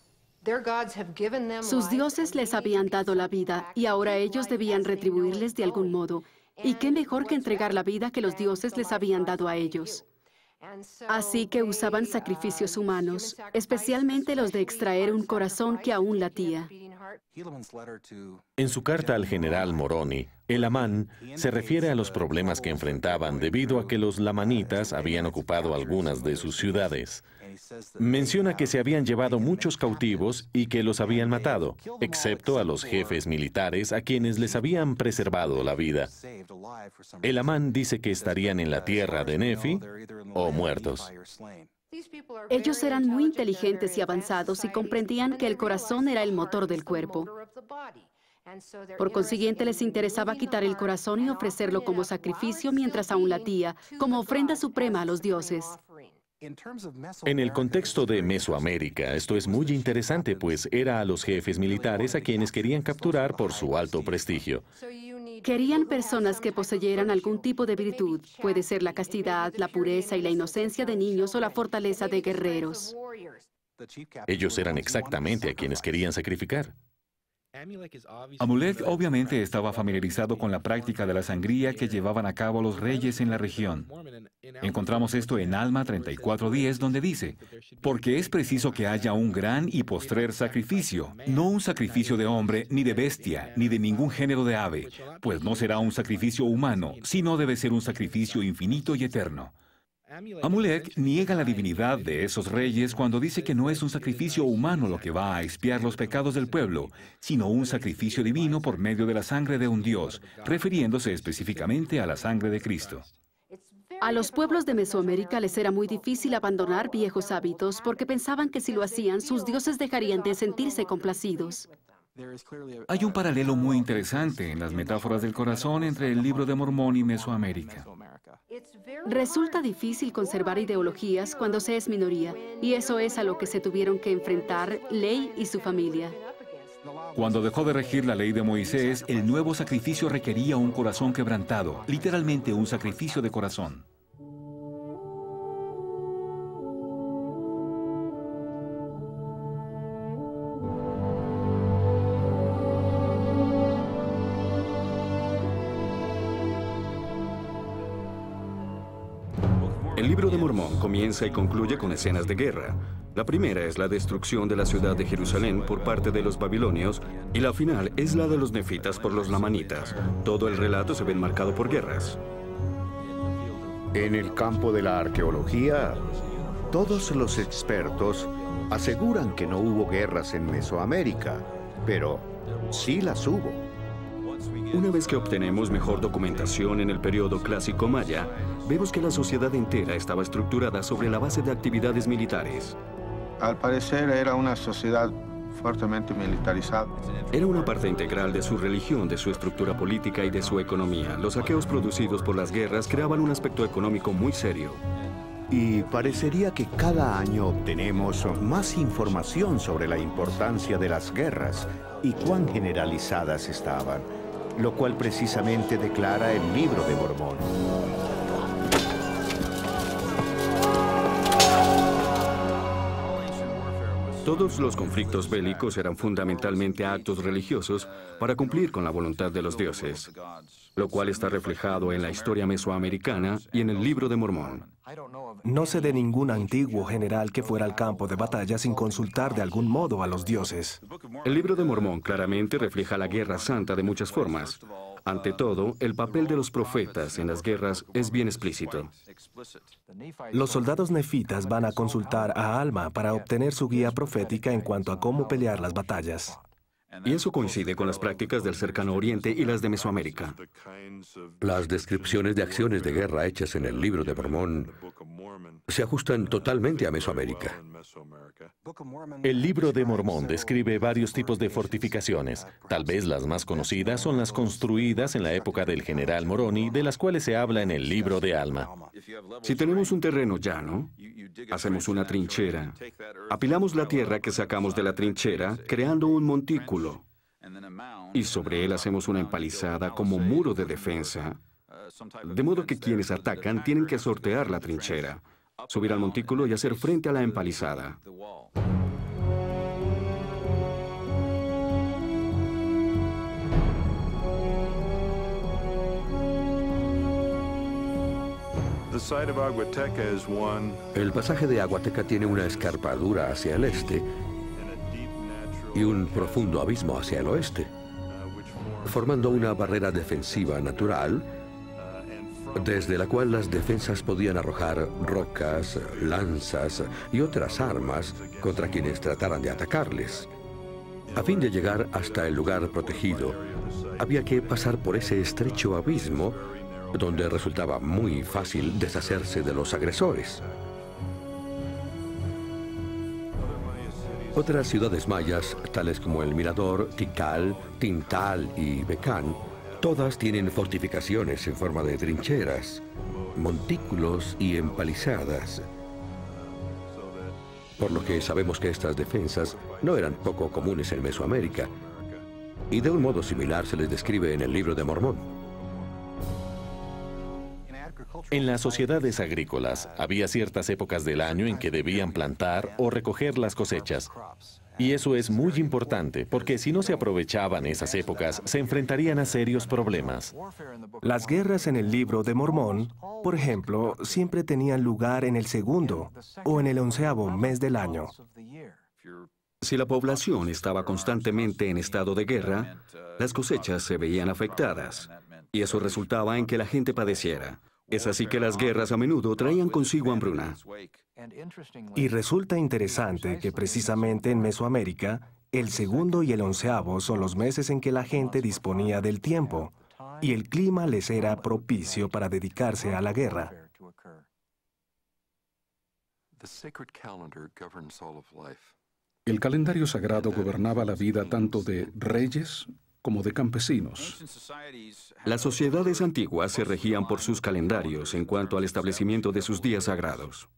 Sus dioses les habían dado la vida y ahora ellos debían retribuirles de algún modo. ¿Y qué mejor que entregar la vida que los dioses les habían dado a ellos? Así que usaban sacrificios humanos, especialmente los de extraer un corazón que aún latía. En su carta al general Moroni, el Amán se refiere a los problemas que enfrentaban debido a que los lamanitas habían ocupado algunas de sus ciudades. Menciona que se habían llevado muchos cautivos y que los habían matado, excepto a los jefes militares a quienes les habían preservado la vida. El Amán dice que estarían en la tierra de Nefi o muertos. Ellos eran muy inteligentes y avanzados y comprendían que el corazón era el motor del cuerpo. Por consiguiente, les interesaba quitar el corazón y ofrecerlo como sacrificio mientras aún latía, como ofrenda suprema a los dioses. En el contexto de Mesoamérica, esto es muy interesante, pues era a los jefes militares a quienes querían capturar por su alto prestigio. Querían personas que poseyeran algún tipo de virtud. Puede ser la castidad, la pureza y la inocencia de niños o la fortaleza de guerreros. Ellos eran exactamente a quienes querían sacrificar. Amulek obviamente estaba familiarizado con la práctica de la sangría que llevaban a cabo los reyes en la región. Encontramos esto en Alma treinta y cuatro diez, donde dice: porque es preciso que haya un gran y postrer sacrificio, no un sacrificio de hombre, ni de bestia, ni de ningún género de ave, pues no será un sacrificio humano, sino debe ser un sacrificio infinito y eterno. Amulek niega la divinidad de esos reyes cuando dice que no es un sacrificio humano lo que va a expiar los pecados del pueblo, sino un sacrificio divino por medio de la sangre de un Dios, refiriéndose específicamente a la sangre de Cristo. A los pueblos de Mesoamérica les era muy difícil abandonar viejos hábitos porque pensaban que si lo hacían, sus dioses dejarían de sentirse complacidos. Hay un paralelo muy interesante en las metáforas del corazón entre el Libro de Mormón y Mesoamérica. Resulta difícil conservar ideologías cuando se es minoría, y eso es a lo que se tuvieron que enfrentar Ley y su familia. Cuando dejó de regir la ley de Moisés, el nuevo sacrificio requería un corazón quebrantado, literalmente un sacrificio de corazón. El Libro de Mormón comienza y concluye con escenas de guerra. La primera es la destrucción de la ciudad de Jerusalén por parte de los babilonios y la final es la de los nefitas por los lamanitas. Todo el relato se ve enmarcado por guerras. En el campo de la arqueología, todos los expertos aseguran que no hubo guerras en Mesoamérica, pero sí las hubo. Una vez que obtenemos mejor documentación en el periodo clásico maya, vemos que la sociedad entera estaba estructurada sobre la base de actividades militares. Al parecer era una sociedad fuertemente militarizada. Era una parte integral de su religión, de su estructura política y de su economía. Los saqueos producidos por las guerras creaban un aspecto económico muy serio. Y parecería que cada año obtenemos más información sobre la importancia de las guerras y cuán generalizadas estaban, lo cual precisamente declara el Libro de Mormón. Todos los conflictos bélicos eran fundamentalmente actos religiosos para cumplir con la voluntad de los dioses, lo cual está reflejado en la historia mesoamericana y en el Libro de Mormón. No sé de ningún antiguo general que fuera al campo de batalla sin consultar de algún modo a los dioses. El Libro de Mormón claramente refleja la guerra santa de muchas formas. Ante todo, el papel de los profetas en las guerras es bien explícito. Los soldados nefitas van a consultar a Alma para obtener su guía profética en cuanto a cómo pelear las batallas. Y eso coincide con las prácticas del Cercano Oriente y las de Mesoamérica. Las descripciones de acciones de guerra hechas en el Libro de Mormón se ajustan totalmente a Mesoamérica. El Libro de Mormón describe varios tipos de fortificaciones. Tal vez las más conocidas son las construidas en la época del general Moroni, de las cuales se habla en el Libro de Alma. Si tenemos un terreno llano, hacemos una trinchera. Apilamos la tierra que sacamos de la trinchera, creando un montículo. Y sobre él hacemos una empalizada como muro de defensa. De modo que quienes atacan tienen que sortear la trinchera, subir al montículo y hacer frente a la empalizada. El pasaje de Aguateca tiene una escarpadura hacia el este y un profundo abismo hacia el oeste, formando una barrera defensiva natural desde la cual las defensas podían arrojar rocas, lanzas y otras armas contra quienes trataran de atacarles. A fin de llegar hasta el lugar protegido, había que pasar por ese estrecho abismo donde resultaba muy fácil deshacerse de los agresores. Otras ciudades mayas, tales como el Mirador, Tikal, Tintal y Becán, todas tienen fortificaciones en forma de trincheras, montículos y empalizadas. por lo que sabemos que estas defensas no eran poco comunes en Mesoamérica, y de un modo similar se les describe en el Libro de Mormón. En las sociedades agrícolas había ciertas épocas del año en que debían plantar o recoger las cosechas. Y eso es muy importante, porque si no se aprovechaban esas épocas, se enfrentarían a serios problemas. Las guerras en el Libro de Mormón, por ejemplo, siempre tenían lugar en el segundo o en el onceavo mes del año. Si la población estaba constantemente en estado de guerra, las cosechas se veían afectadas, y eso resultaba en que la gente padeciera. Es así que las guerras a menudo traían consigo hambruna. Y resulta interesante que precisamente en Mesoamérica, el segundo y el onceavo son los meses en que la gente disponía del tiempo, y el clima les era propicio para dedicarse a la guerra. El calendario sagrado gobernaba la vida tanto de reyes como de campesinos. Las sociedades antiguas se regían por sus calendarios en cuanto al establecimiento de sus días sagrados.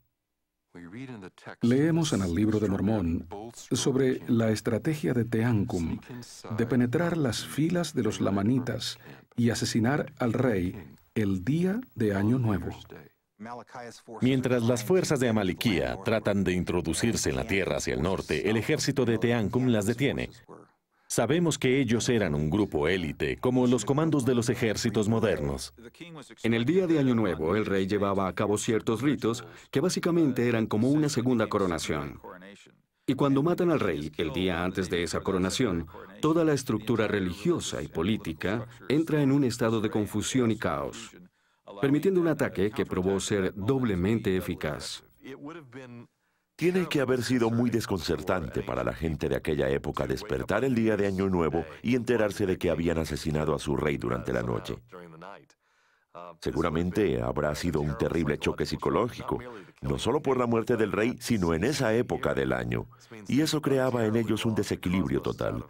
Leemos en el Libro de Mormón sobre la estrategia de Teancum de penetrar las filas de los lamanitas y asesinar al rey el día de Año Nuevo. Mientras las fuerzas de Amaliquía tratan de introducirse en la tierra hacia el norte, el ejército de Teancum las detiene. Sabemos que ellos eran un grupo élite, como los comandos de los ejércitos modernos. En el día de Año Nuevo, el rey llevaba a cabo ciertos ritos que básicamente eran como una segunda coronación. Y cuando matan al rey, el día antes de esa coronación, toda la estructura religiosa y política entra en un estado de confusión y caos, permitiendo un ataque que probó ser doblemente eficaz. Tiene que haber sido muy desconcertante para la gente de aquella época despertar el día de Año Nuevo y enterarse de que habían asesinado a su rey durante la noche. Seguramente habrá sido un terrible choque psicológico, no solo por la muerte del rey, sino en esa época del año. Y eso creaba en ellos un desequilibrio total.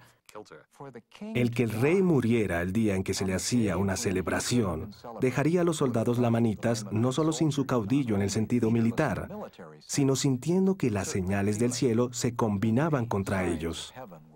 El que el rey muriera el día en que se le hacía una celebración dejaría a los soldados lamanitas no solo sin su caudillo en el sentido militar, sino sintiendo que las señales del cielo se combinaban contra ellos.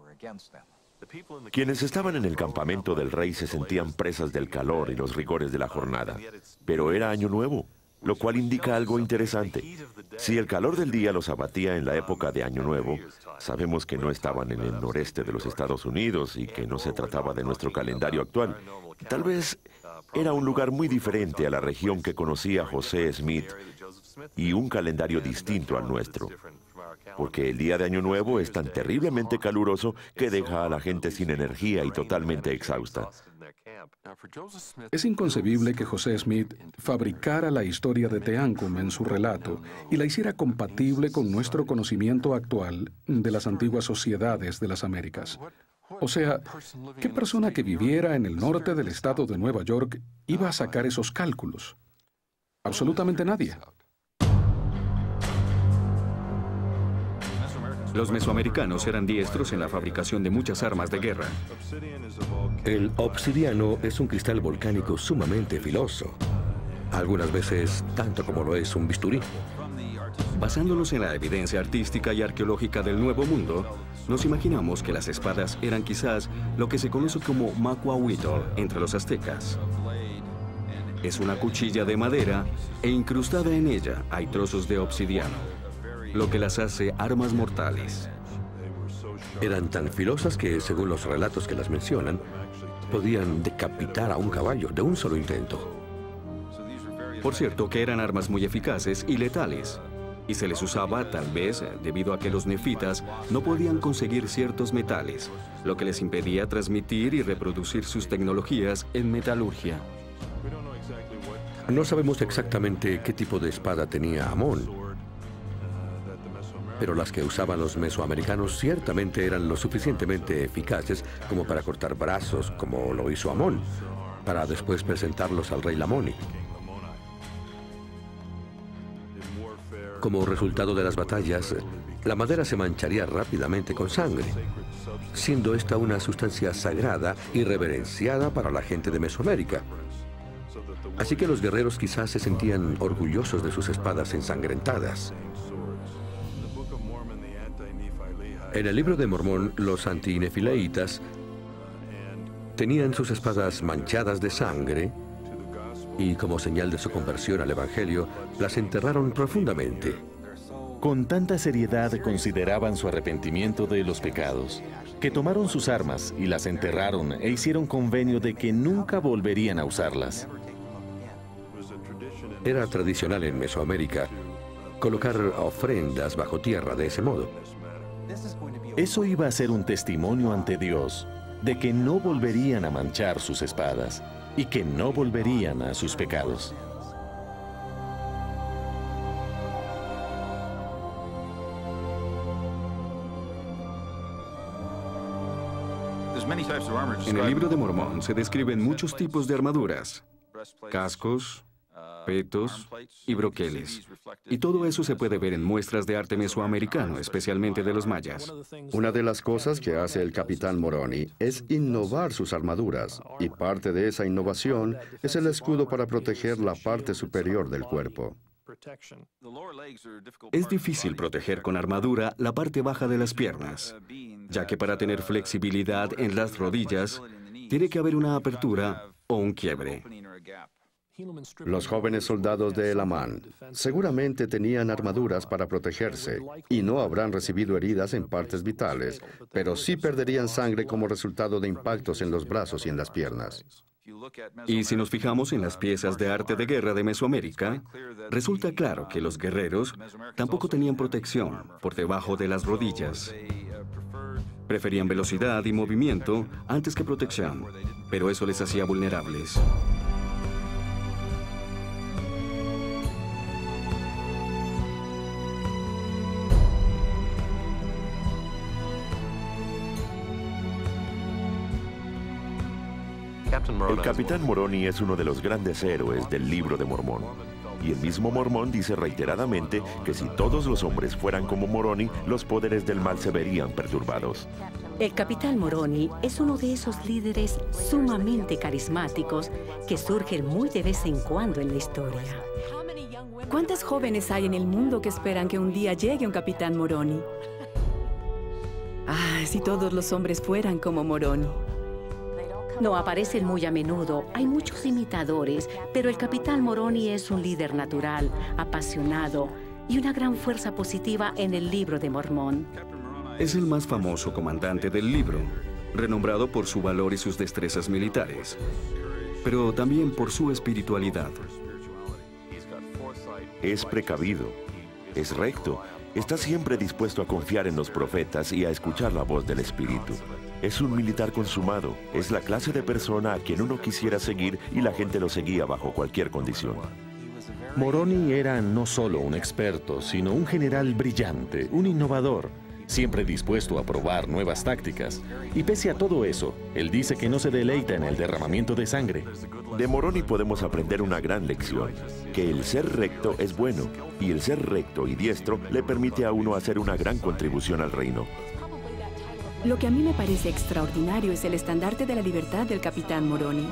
Quienes estaban en el campamento del rey se sentían presas del calor y los rigores de la jornada. Pero era Año Nuevo, lo cual indica algo interesante. Si el calor del día los abatía en la época de Año Nuevo, sabemos que no estaban en el noreste de los Estados Unidos y que no se trataba de nuestro calendario actual. Tal vez era un lugar muy diferente a la región que conocía José Smith y un calendario distinto al nuestro. Porque el día de Año Nuevo es tan terriblemente caluroso que deja a la gente sin energía y totalmente exhausta. Es inconcebible que José Smith fabricara la historia de Teancum en su relato y la hiciera compatible con nuestro conocimiento actual de las antiguas sociedades de las Américas. O sea, ¿qué persona que viviera en el norte del estado de Nueva York iba a sacar esos cálculos? Absolutamente nadie. Los mesoamericanos eran diestros en la fabricación de muchas armas de guerra. El obsidiano es un cristal volcánico sumamente filoso, algunas veces tanto como lo es un bisturí. Basándonos en la evidencia artística y arqueológica del Nuevo Mundo, nos imaginamos que las espadas eran quizás lo que se conoce como macuahuitl entre los aztecas. Es una cuchilla de madera e incrustada en ella hay trozos de obsidiano, lo que las hace armas mortales. Eran tan filosas que, según los relatos que las mencionan, podían decapitar a un caballo de un solo intento. Por cierto, que eran armas muy eficaces y letales, y se les usaba tal vez debido a que los nefitas no podían conseguir ciertos metales, lo que les impedía transmitir y reproducir sus tecnologías en metalurgia. No sabemos exactamente qué tipo de espada tenía Amón, pero las que usaban los mesoamericanos ciertamente eran lo suficientemente eficaces como para cortar brazos, como lo hizo Amón, para después presentarlos al rey Lamoni. Como resultado de las batallas, la madera se mancharía rápidamente con sangre, siendo esta una sustancia sagrada y reverenciada para la gente de Mesoamérica. Así que los guerreros quizás se sentían orgullosos de sus espadas ensangrentadas. En el libro de Mormón, los antinefileitas tenían sus espadas manchadas de sangre y, como señal de su conversión al Evangelio, las enterraron profundamente. Con tanta seriedad consideraban su arrepentimiento de los pecados, que tomaron sus armas y las enterraron e hicieron convenio de que nunca volverían a usarlas. Era tradicional en Mesoamérica colocar ofrendas bajo tierra de ese modo. Eso iba a ser un testimonio ante Dios de que no volverían a manchar sus espadas y que no volverían a sus pecados. En el libro de Mormón se describen muchos tipos de armaduras: cascos, petos y broqueles. Y todo eso se puede ver en muestras de arte mesoamericano, especialmente de los mayas. Una de las cosas que hace el capitán Moroni es innovar sus armaduras, y parte de esa innovación es el escudo para proteger la parte superior del cuerpo. Es difícil proteger con armadura la parte baja de las piernas, ya que para tener flexibilidad en las rodillas, tiene que haber una apertura o un quiebre. Los jóvenes soldados de Elamán seguramente tenían armaduras para protegerse y no habrán recibido heridas en partes vitales, pero sí perderían sangre como resultado de impactos en los brazos y en las piernas. Y si nos fijamos en las piezas de arte de guerra de Mesoamérica, resulta claro que los guerreros tampoco tenían protección por debajo de las rodillas. Preferían velocidad y movimiento antes que protección, pero eso les hacía vulnerables. El capitán Moroni es uno de los grandes héroes del libro de Mormón. Y el mismo Mormón dice reiteradamente que si todos los hombres fueran como Moroni, los poderes del mal se verían perturbados. El capitán Moroni es uno de esos líderes sumamente carismáticos que surgen muy de vez en cuando en la historia. ¿Cuántas jóvenes hay en el mundo que esperan que un día llegue un capitán Moroni? Ah, si todos los hombres fueran como Moroni. No aparecen muy a menudo, hay muchos imitadores, pero el capitán Moroni es un líder natural, apasionado y una gran fuerza positiva en el libro de Mormón. Es el más famoso comandante del libro, renombrado por su valor y sus destrezas militares, pero también por su espiritualidad. Es precavido, es recto, está siempre dispuesto a confiar en los profetas y a escuchar la voz del Espíritu. Es un militar consumado, es la clase de persona a quien uno quisiera seguir y la gente lo seguía bajo cualquier condición. Moroni era no solo un experto, sino un general brillante, un innovador, siempre dispuesto a probar nuevas tácticas. Y pese a todo eso, él dice que no se deleita en el derramamiento de sangre. De Moroni podemos aprender una gran lección, que el ser recto es bueno, y el ser recto y diestro le permite a uno hacer una gran contribución al reino. Lo que a mí me parece extraordinario es el estandarte de la libertad del capitán Moroni.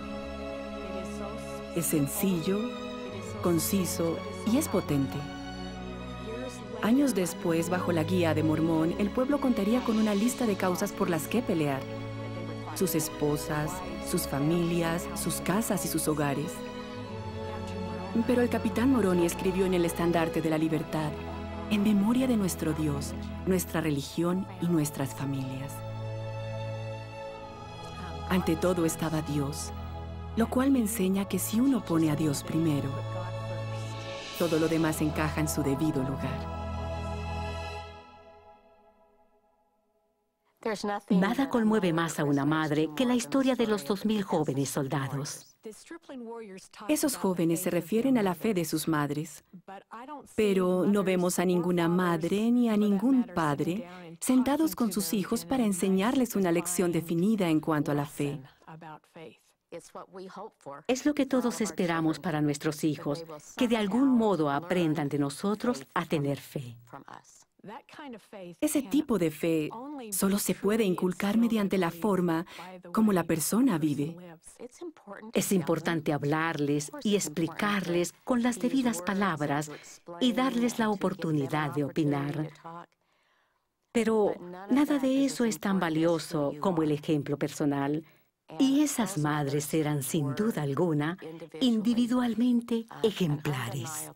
Es sencillo, conciso y es potente. Años después, bajo la guía de Mormón, el pueblo contaría con una lista de causas por las que pelear. Sus esposas, sus familias, sus casas y sus hogares. Pero el capitán Moroni escribió en el estandarte de la libertad: en memoria de nuestro Dios, nuestra religión y nuestras familias. Ante todo estaba Dios, lo cual me enseña que si uno pone a Dios primero, todo lo demás encaja en su debido lugar. Nada conmueve más a una madre que la historia de los dos mil jóvenes soldados. Esos jóvenes se refieren a la fe de sus madres, pero no vemos a ninguna madre ni a ningún padre sentados con sus hijos para enseñarles una lección definida en cuanto a la fe. Es lo que todos esperamos para nuestros hijos, que de algún modo aprendan de nosotros a tener fe. Ese tipo de fe solo se puede inculcar mediante la forma como la persona vive. Es importante hablarles y explicarles con las debidas palabras y darles la oportunidad de opinar. Pero nada de eso es tan valioso como el ejemplo personal. Y esas madres eran, sin duda alguna, individualmente ejemplares.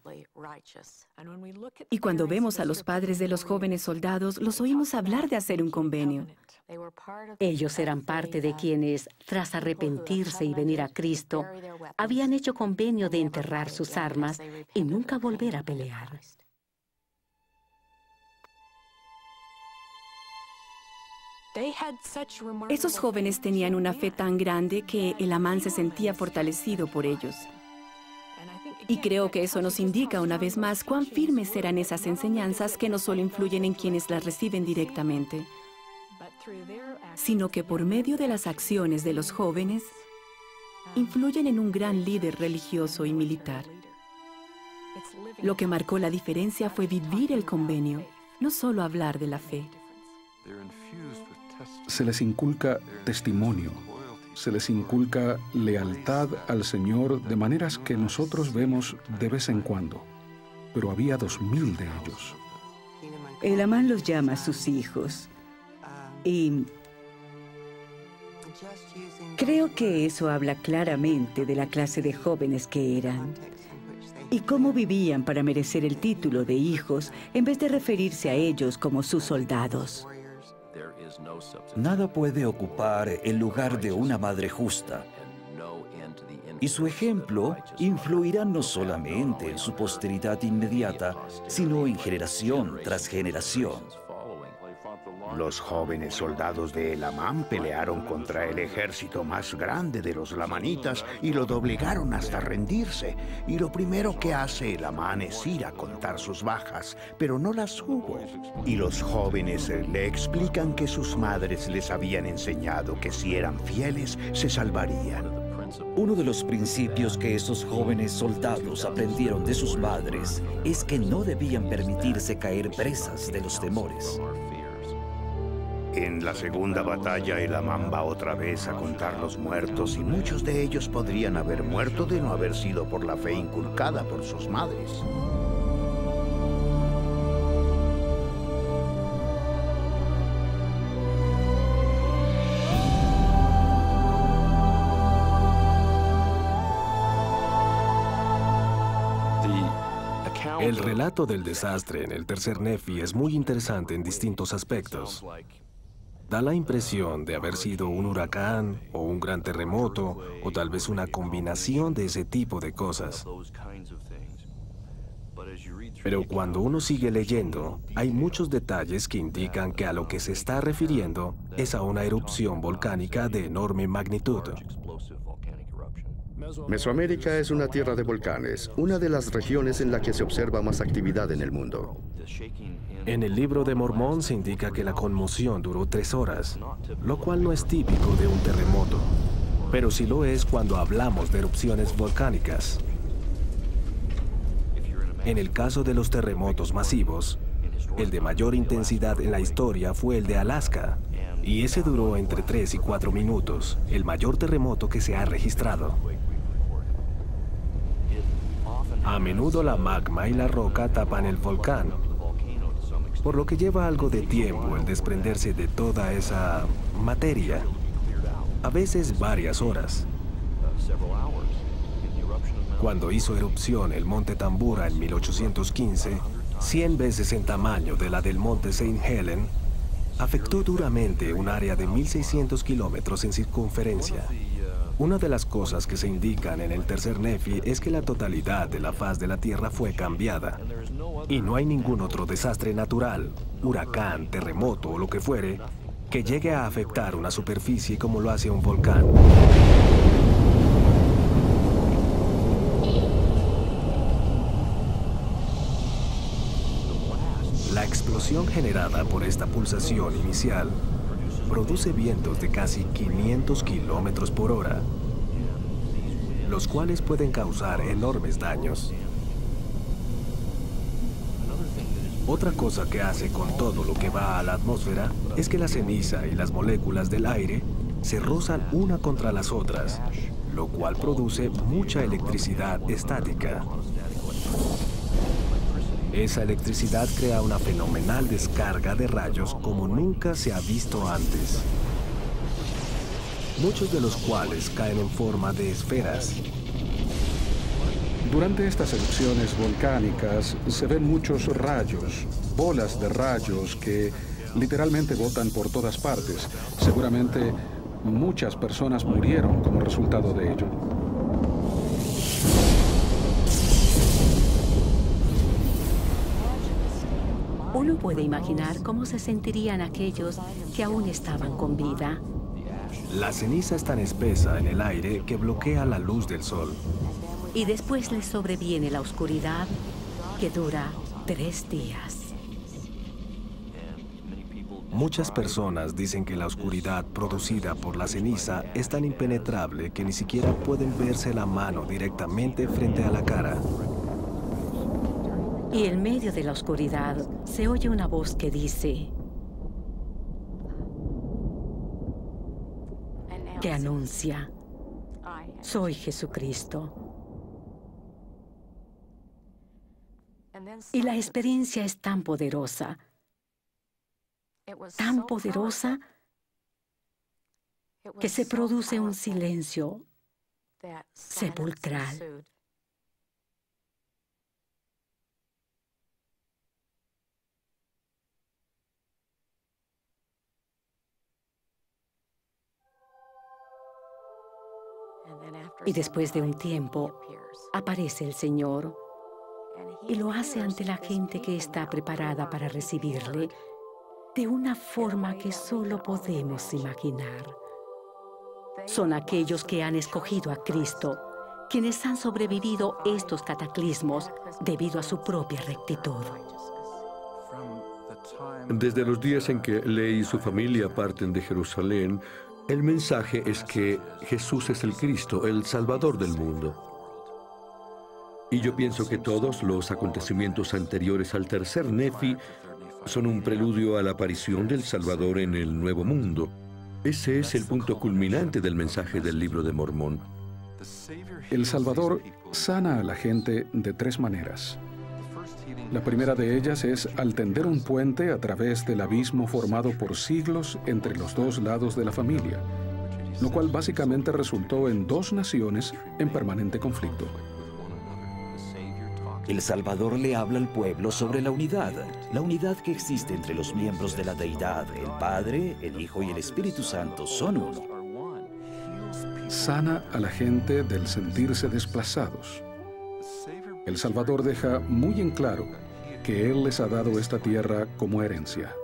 Y cuando vemos a los padres de los jóvenes soldados, los oímos hablar de hacer un convenio. Ellos eran parte de quienes, tras arrepentirse y venir a Cristo, habían hecho convenio de enterrar sus armas y nunca volver a pelear. Esos jóvenes tenían una fe tan grande que el Amán se sentía fortalecido por ellos. Y creo que eso nos indica una vez más cuán firmes eran esas enseñanzas que no solo influyen en quienes las reciben directamente, sino que por medio de las acciones de los jóvenes, influyen en un gran líder religioso y militar. Lo que marcó la diferencia fue vivir el convenio, no solo hablar de la fe. Se les inculca testimonio, se les inculca lealtad al Señor de maneras que nosotros vemos de vez en cuando, pero había dos mil de ellos. El Amán los llama sus hijos y creo que eso habla claramente de la clase de jóvenes que eran y cómo vivían para merecer el título de hijos en vez de referirse a ellos como sus soldados. Nada puede ocupar el lugar de una madre justa. Y su ejemplo influirá no solamente en su posteridad inmediata, sino en generación tras generación. Los jóvenes soldados de Elamán pelearon contra el ejército más grande de los lamanitas y lo doblegaron hasta rendirse. Y lo primero que hace Elamán es ir a contar sus bajas, pero no las hubo. Y los jóvenes le explican que sus madres les habían enseñado que si eran fieles, se salvarían. Uno de los principios que esos jóvenes soldados aprendieron de sus madres es que no debían permitirse caer presas de los temores. En la segunda batalla, Elamán va otra vez a contar los muertos y muchos de ellos podrían haber muerto de no haber sido por la fe inculcada por sus madres. El relato del desastre en el tercer Nefi es muy interesante en distintos aspectos. Da la impresión de haber sido un huracán o un gran terremoto o tal vez una combinación de ese tipo de cosas. Pero cuando uno sigue leyendo, hay muchos detalles que indican que a lo que se está refiriendo es a una erupción volcánica de enorme magnitud. Mesoamérica es una tierra de volcanes, una de las regiones en la que se observa más actividad en el mundo. En el libro de Mormón se indica que la conmoción duró tres horas, lo cual no es típico de un terremoto, pero sí lo es cuando hablamos de erupciones volcánicas. En el caso de los terremotos masivos, el de mayor intensidad en la historia fue el de Alaska, y ese duró entre tres y cuatro minutos, el mayor terremoto que se ha registrado. A menudo la magma y la roca tapan el volcán, por lo que lleva algo de tiempo el desprenderse de toda esa materia, a veces varias horas. Cuando hizo erupción el monte Tambura en mil ochocientos quince, cien veces en tamaño de la del monte Saint Helen, afectó duramente un área de mil seiscientos kilómetros en circunferencia. Una de las cosas que se indican en el tercer Nefi es que la totalidad de la faz de la Tierra fue cambiada. Y no hay ningún otro desastre natural, huracán, terremoto o lo que fuere, que llegue a afectar una superficie como lo hace un volcán. La explosión generada por esta pulsación inicial produce vientos de casi quinientos kilómetros por hora, los cuales pueden causar enormes daños. Otra cosa que hace con todo lo que va a la atmósfera es que la ceniza y las moléculas del aire se rozan una contra las otras, lo cual produce mucha electricidad estática. Esa electricidad crea una fenomenal descarga de rayos como nunca se ha visto antes, muchos de los cuales caen en forma de esferas. Durante estas erupciones volcánicas se ven muchos rayos, bolas de rayos que literalmente botan por todas partes. Seguramente muchas personas murieron como resultado de ello. Uno puede imaginar cómo se sentirían aquellos que aún estaban con vida. La ceniza es tan espesa en el aire que bloquea la luz del sol. Y después les sobreviene la oscuridad que dura tres días. Muchas personas dicen que la oscuridad producida por la ceniza es tan impenetrable que ni siquiera pueden verse la mano directamente frente a la cara. Y en medio de la oscuridad se oye una voz que dice, que anuncia, soy Jesucristo. Y la experiencia es tan poderosa, tan poderosa, que se produce un silencio sepulcral. Y después de un tiempo, aparece el Señor y lo hace ante la gente que está preparada para recibirle de una forma que solo podemos imaginar. Son aquellos que han escogido a Cristo, quienes han sobrevivido estos cataclismos debido a su propia rectitud. Desde los días en que Lehi y su familia parten de Jerusalén, el mensaje es que Jesús es el Cristo, el Salvador del mundo. Y yo pienso que todos los acontecimientos anteriores al tercer Nefi son un preludio a la aparición del Salvador en el Nuevo Mundo. Ese es el punto culminante del mensaje del Libro de Mormón. El Salvador sana a la gente de tres maneras. La primera de ellas es al tender un puente a través del abismo formado por siglos entre los dos lados de la familia, lo cual básicamente resultó en dos naciones en permanente conflicto. El Salvador le habla al pueblo sobre la unidad, la unidad que existe entre los miembros de la deidad. El Padre, el Hijo y el Espíritu Santo son uno. Sana a la gente del sentirse desplazados. El Salvador deja muy en claro que Él les ha dado esta tierra como herencia.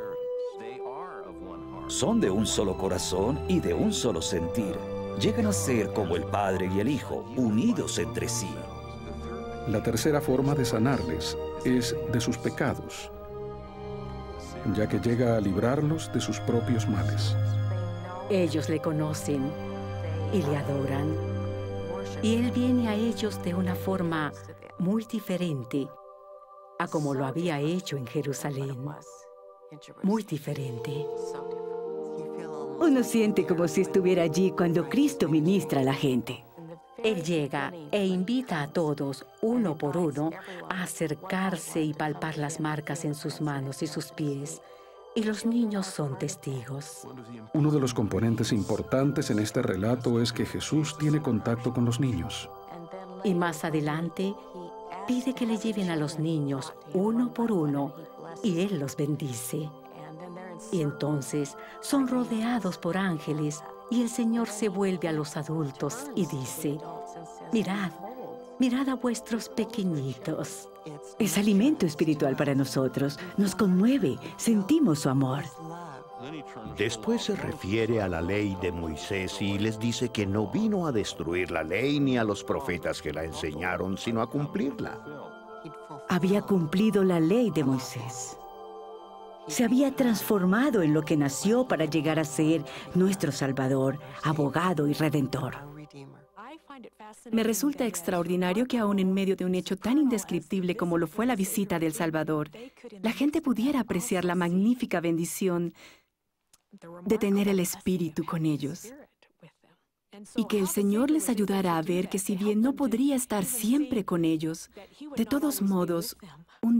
Son de un solo corazón y de un solo sentir. Llegan a ser como el Padre y el Hijo, unidos entre sí. La tercera forma de sanarles es de sus pecados, ya que llega a librarlos de sus propios males. Ellos le conocen y le adoran, y Él viene a ellos de una forma muy diferente a como lo había hecho en Jerusalén. Muy diferente. Uno siente como si estuviera allí cuando Cristo ministra a la gente. Él llega e invita a todos, uno por uno, a acercarse y palpar las marcas en sus manos y sus pies. Y los niños son testigos. Uno de los componentes importantes en este relato es que Jesús tiene contacto con los niños. Y más adelante, pide que le lleven a los niños uno por uno y Él los bendice. Y entonces son rodeados por ángeles y el Señor se vuelve a los adultos y dice, mirad, mirad a vuestros pequeñitos. Es alimento espiritual para nosotros, nos conmueve, sentimos su amor. Después se refiere a la ley de Moisés y les dice que no vino a destruir la ley ni a los profetas que la enseñaron, sino a cumplirla. Había cumplido la ley de Moisés. Se había transformado en lo que nació para llegar a ser nuestro Salvador, abogado y redentor. Me resulta extraordinario que aún en medio de un hecho tan indescriptible como lo fue la visita del Salvador, la gente pudiera apreciar la magnífica bendición de tener el Espíritu con ellos. Y que el Señor les ayudara a ver que si bien no podría estar siempre con ellos, de todos modos, un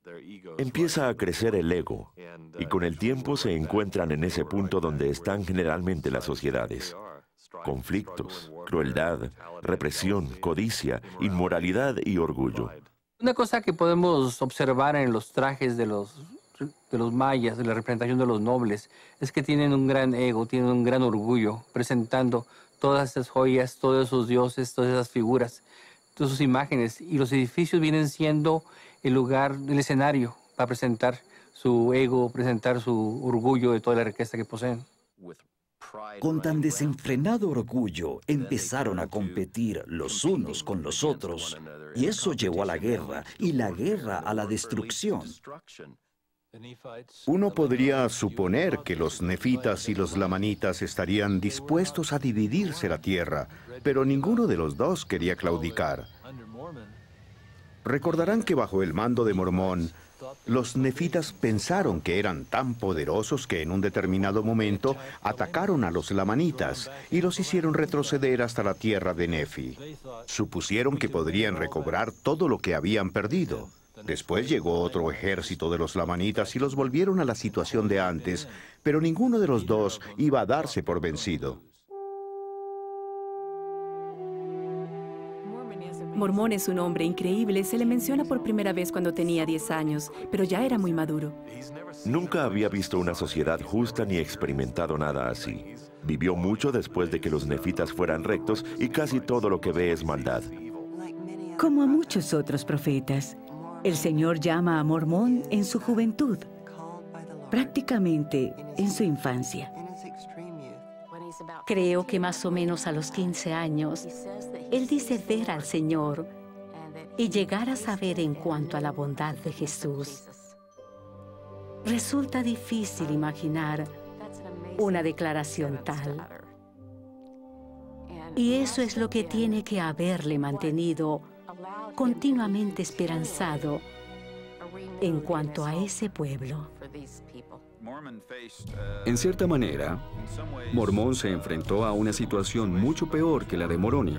Empieza a crecer el ego, y con el tiempo se encuentran en ese punto donde están generalmente las sociedades. Conflictos, crueldad, represión, codicia, inmoralidad y orgullo. Una cosa que podemos observar en los trajes de los, de los mayas, de la representación de los nobles, es que tienen un gran ego, tienen un gran orgullo, presentando todas esas joyas, todos esos dioses, todas esas figuras, todas sus imágenes. Y los edificios vienen siendo el lugar, el escenario para presentar su ego, presentar su orgullo de toda la riqueza que poseen. Con tan desenfrenado orgullo empezaron a competir los unos con los otros, y eso llevó a la guerra, y la guerra a la destrucción. Uno podría suponer que los nefitas y los lamanitas estarían dispuestos a dividirse la tierra, pero ninguno de los dos quería claudicar. Recordarán que bajo el mando de Mormón, los nefitas pensaron que eran tan poderosos que en un determinado momento atacaron a los lamanitas y los hicieron retroceder hasta la tierra de Nefi. Supusieron que podrían recobrar todo lo que habían perdido. Después llegó otro ejército de los lamanitas y los volvieron a la situación de antes, pero ninguno de los dos iba a darse por vencido. Mormón es un hombre increíble. Se le menciona por primera vez cuando tenía diez años, pero ya era muy maduro. Nunca había visto una sociedad justa ni experimentado nada así. Vivió mucho después de que los nefitas fueran rectos y casi todo lo que ve es maldad. Como a muchos otros profetas, el Señor llama a Mormón en su juventud, prácticamente en su infancia. Creo que más o menos a los quince años, él dice ver al Señor y llegar a saber en cuanto a la bondad de Jesús. Resulta difícil imaginar una declaración tal. Y eso es lo que tiene que haberle mantenido continuamente esperanzado en cuanto a ese pueblo. En cierta manera, Mormón se enfrentó a una situación mucho peor que la de Moroni.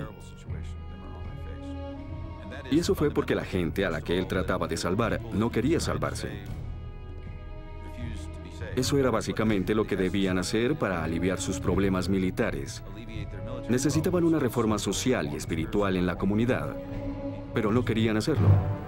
Y eso fue porque la gente a la que él trataba de salvar no quería salvarse. Eso era básicamente lo que debían hacer para aliviar sus problemas militares. Necesitaban una reforma social y espiritual en la comunidad, pero no querían hacerlo.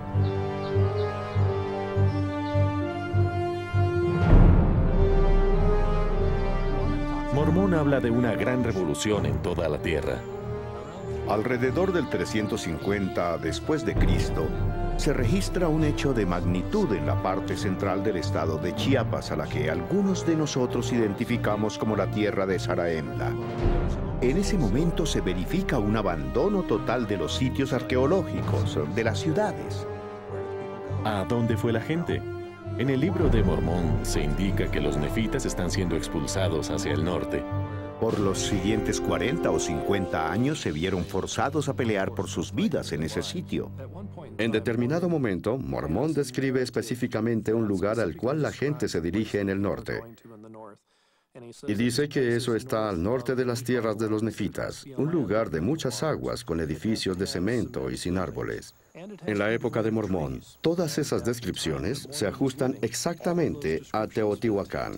Mormón habla de una gran revolución en toda la tierra. Alrededor del trescientos cincuenta después de Cristo, se registra un hecho de magnitud en la parte central del estado de Chiapas, a la que algunos de nosotros identificamos como la tierra de Saraemla. En ese momento se verifica un abandono total de los sitios arqueológicos, de las ciudades. ¿A dónde fue la gente? En el libro de Mormón se indica que los nefitas están siendo expulsados hacia el norte. Por los siguientes cuarenta o cincuenta años se vieron forzados a pelear por sus vidas en ese sitio. En determinado momento, Mormón describe específicamente un lugar al cual la gente se dirige en el norte. Y dice que eso está al norte de las tierras de los nefitas, un lugar de muchas aguas con edificios de cemento y sin árboles. En la época de Mormón, todas esas descripciones se ajustan exactamente a Teotihuacán.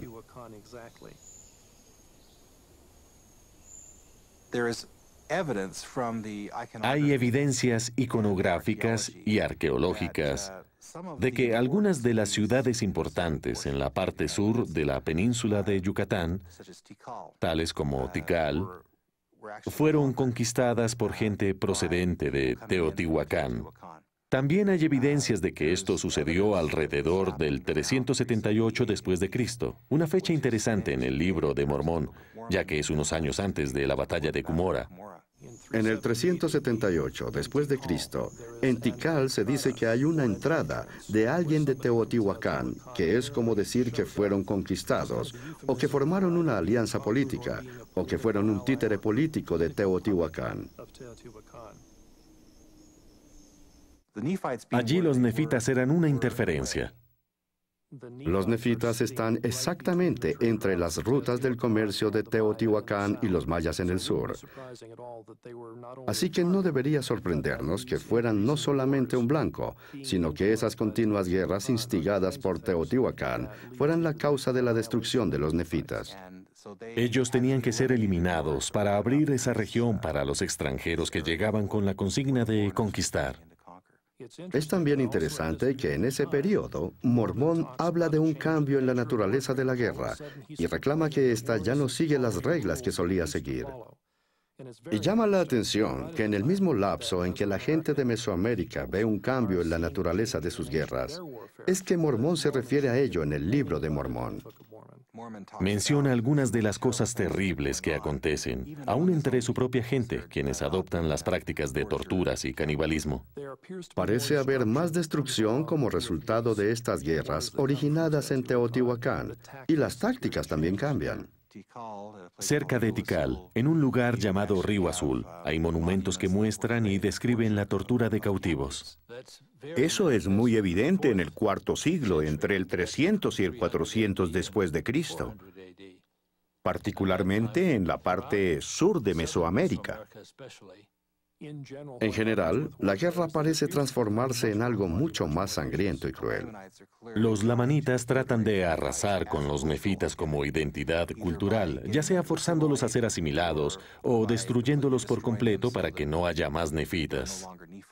Hay evidencias iconográficas y arqueológicas de que algunas de las ciudades importantes en la parte sur de la península de Yucatán, tales como Tikal, fueron conquistadas por gente procedente de Teotihuacán. También hay evidencias de que esto sucedió alrededor del trescientos setenta y ocho después de Cristo, una fecha interesante en el libro de Mormón, ya que es unos años antes de la batalla de Cumorah. En el trescientos setenta y ocho después de Cristo, en Tikal se dice que hay una entrada de alguien de Teotihuacán, que es como decir que fueron conquistados, o que formaron una alianza política, o que fueron un títere político de Teotihuacán. Allí los nefitas eran una interferencia. Los nefitas están exactamente entre las rutas del comercio de Teotihuacán y los mayas en el sur. Así que no debería sorprendernos que fueran no solamente un blanco, sino que esas continuas guerras instigadas por Teotihuacán fueran la causa de la destrucción de los nefitas. Ellos tenían que ser eliminados para abrir esa región para los extranjeros que llegaban con la consigna de conquistar. Es también interesante que en ese periodo, Mormón habla de un cambio en la naturaleza de la guerra y reclama que ésta ya no sigue las reglas que solía seguir. Y llama la atención que en el mismo lapso en que la gente de Mesoamérica ve un cambio en la naturaleza de sus guerras, es que Mormón se refiere a ello en el Libro de Mormón. Menciona algunas de las cosas terribles que acontecen, aún entre su propia gente, quienes adoptan las prácticas de torturas y canibalismo. Parece haber más destrucción como resultado de estas guerras originadas en Teotihuacán, y las tácticas también cambian. Cerca de Tikal, en un lugar llamado Río Azul, hay monumentos que muestran y describen la tortura de cautivos. Eso es muy evidente en el cuarto siglo, entre el trescientos y el cuatrocientos después de Cristo, particularmente en la parte sur de Mesoamérica. En general, la guerra parece transformarse en algo mucho más sangriento y cruel. Los lamanitas tratan de arrasar con los nefitas como identidad cultural, ya sea forzándolos a ser asimilados o destruyéndolos por completo para que no haya más nefitas.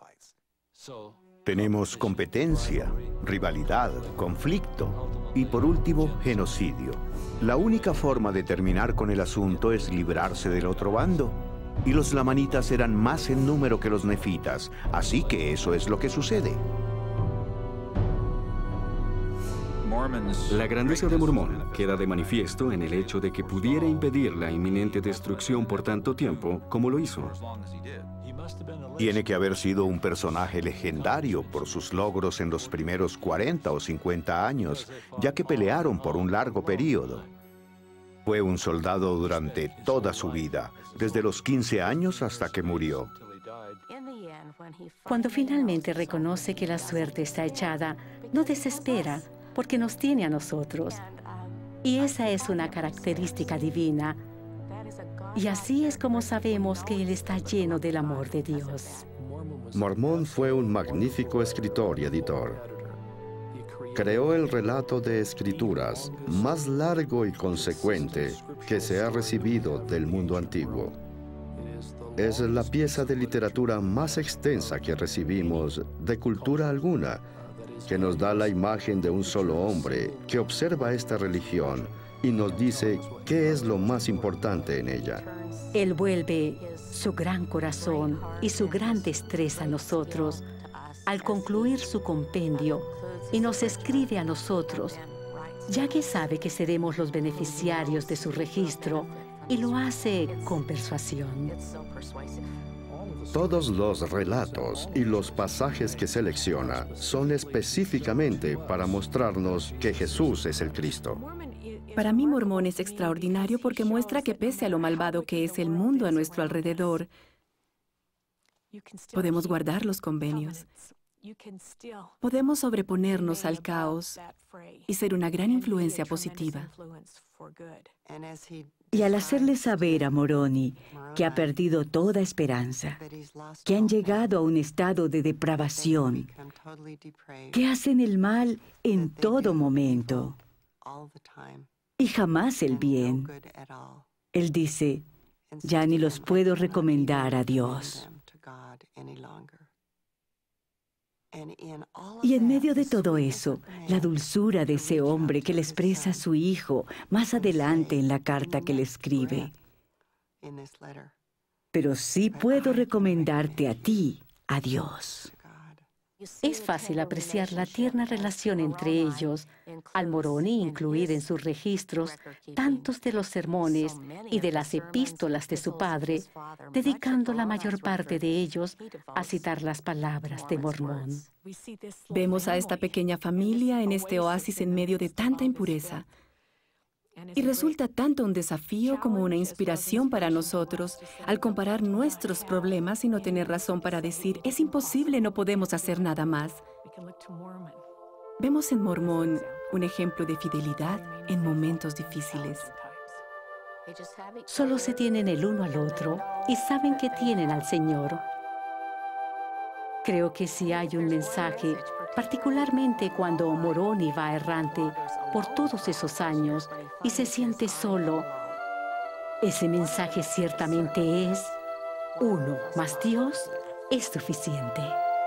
Tenemos competencia, rivalidad, conflicto y, por último, genocidio. La única forma de terminar con el asunto es librarse del otro bando. Y los lamanitas eran más en número que los nefitas, así que eso es lo que sucede. La grandeza de Mormón queda de manifiesto en el hecho de que pudiera impedir la inminente destrucción por tanto tiempo como lo hizo. Tiene que haber sido un personaje legendario por sus logros en los primeros cuarenta o cincuenta años, ya que pelearon por un largo periodo. Fue un soldado durante toda su vida, desde los quince años hasta que murió. Cuando finalmente reconoce que la suerte está echada, no desespera, porque nos tiene a nosotros. Y esa es una característica divina. Y así es como sabemos que Él está lleno del amor de Dios. Mormón fue un magnífico escritor y editor. Creó el relato de escrituras más largo y consecuente que se ha recibido del mundo antiguo. Es la pieza de literatura más extensa que recibimos de cultura alguna, que nos da la imagen de un solo hombre que observa esta religión y nos dice qué es lo más importante en ella. Él vuelve su gran corazón y su gran destreza a nosotros al concluir su compendio y nos escribe a nosotros, ya que sabe que seremos los beneficiarios de su registro, y lo hace con persuasión. Todos los relatos y los pasajes que selecciona son específicamente para mostrarnos que Jesús es el Cristo. Para mí, Mormón es extraordinario porque muestra que pese a lo malvado que es el mundo a nuestro alrededor, podemos guardar los convenios. Podemos sobreponernos al caos y ser una gran influencia positiva. Y al hacerle saber a Moroni que ha perdido toda esperanza, que han llegado a un estado de depravación, que hacen el mal en todo momento y jamás el bien, él dice, ya ni los puedo recomendar a Dios. Y en medio de todo eso, la dulzura de ese hombre que le expresa a su hijo más adelante en la carta que le escribe. Pero sí puedo recomendarte a ti, a Dios. Es fácil apreciar la tierna relación entre ellos, al Moroni incluir en sus registros tantos de los sermones y de las epístolas de su padre, dedicando la mayor parte de ellos a citar las palabras de Mormón. Vemos a esta pequeña familia en este oasis en medio de tanta impureza. Y resulta tanto un desafío como una inspiración para nosotros al comparar nuestros problemas y no tener razón para decir, es imposible, no podemos hacer nada más. Vemos en Mormón un ejemplo de fidelidad en momentos difíciles. Solo se tienen el uno al otro y saben que tienen al Señor. Creo que si hay un mensaje, particularmente cuando Moroni va errante por todos esos años y se siente solo, ese mensaje ciertamente es: uno más Dios es suficiente.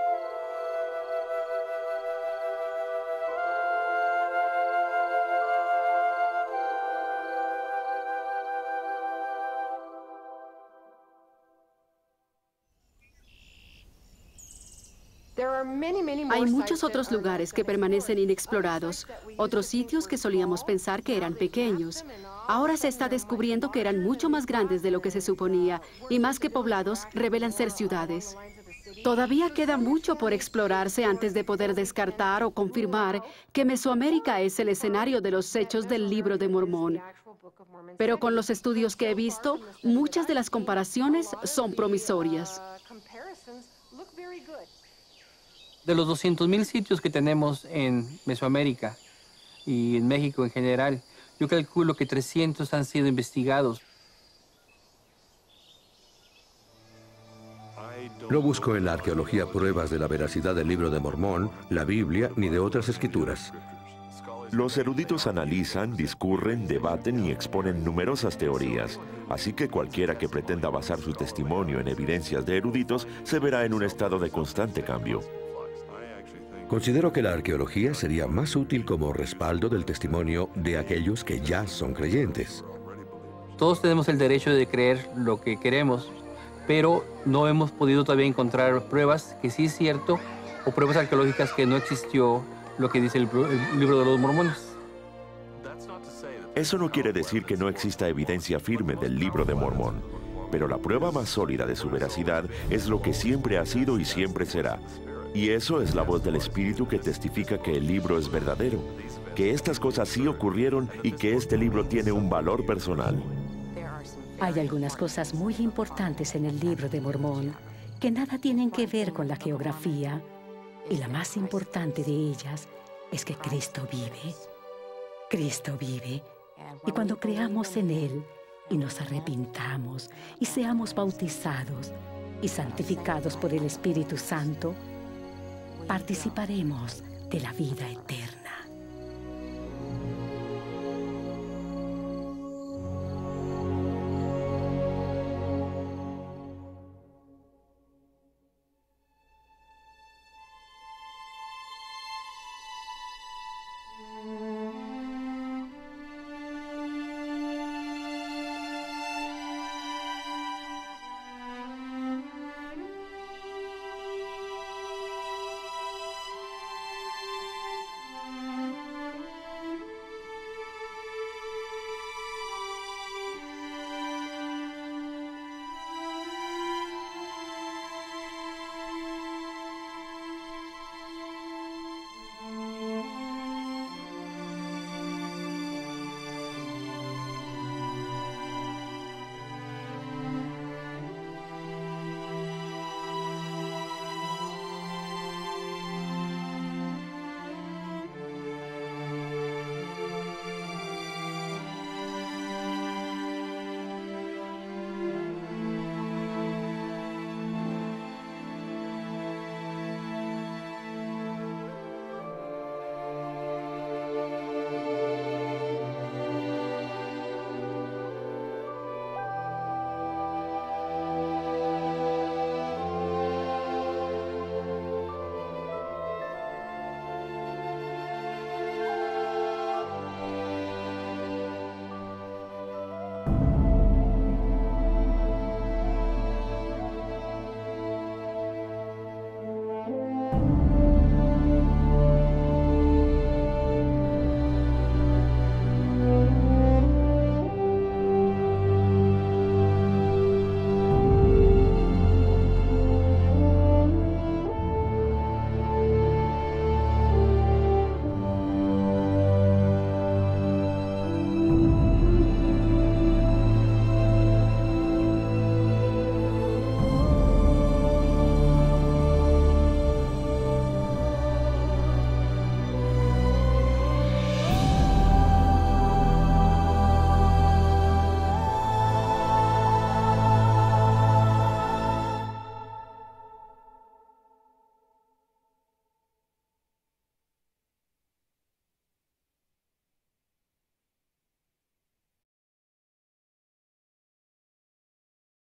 Hay muchos otros lugares que permanecen inexplorados, otros sitios que solíamos pensar que eran pequeños. Ahora se está descubriendo que eran mucho más grandes de lo que se suponía, y más que poblados, revelan ser ciudades. Todavía queda mucho por explorarse antes de poder descartar o confirmar que Mesoamérica es el escenario de los hechos del Libro de Mormón. Pero con los estudios que he visto, muchas de las comparaciones son promisorias. De los doscientos mil sitios que tenemos en Mesoamérica y en México en general, yo calculo que trescientos han sido investigados. No busco en la arqueología pruebas de la veracidad del Libro de Mormón, la Biblia, ni de otras escrituras. Los eruditos analizan, discurren, debaten y exponen numerosas teorías, así que cualquiera que pretenda basar su testimonio en evidencias de eruditos se verá en un estado de constante cambio. Considero que la arqueología sería más útil como respaldo del testimonio de aquellos que ya son creyentes. Todos tenemos el derecho de creer lo que queremos, pero no hemos podido todavía encontrar pruebas que sí es cierto o pruebas arqueológicas que no existió lo que dice el, el Libro de los Mormones. Eso no quiere decir que no exista evidencia firme del Libro de Mormón, pero la prueba más sólida de su veracidad es lo que siempre ha sido y siempre será. Y eso es la voz del Espíritu que testifica que el libro es verdadero, que estas cosas sí ocurrieron y que este libro tiene un valor personal. Hay algunas cosas muy importantes en el Libro de Mormón que nada tienen que ver con la geografía. Y la más importante de ellas es que Cristo vive. Cristo vive. Y cuando creamos en Él y nos arrepintamos y seamos bautizados y santificados por el Espíritu Santo, participaremos de la vida eterna.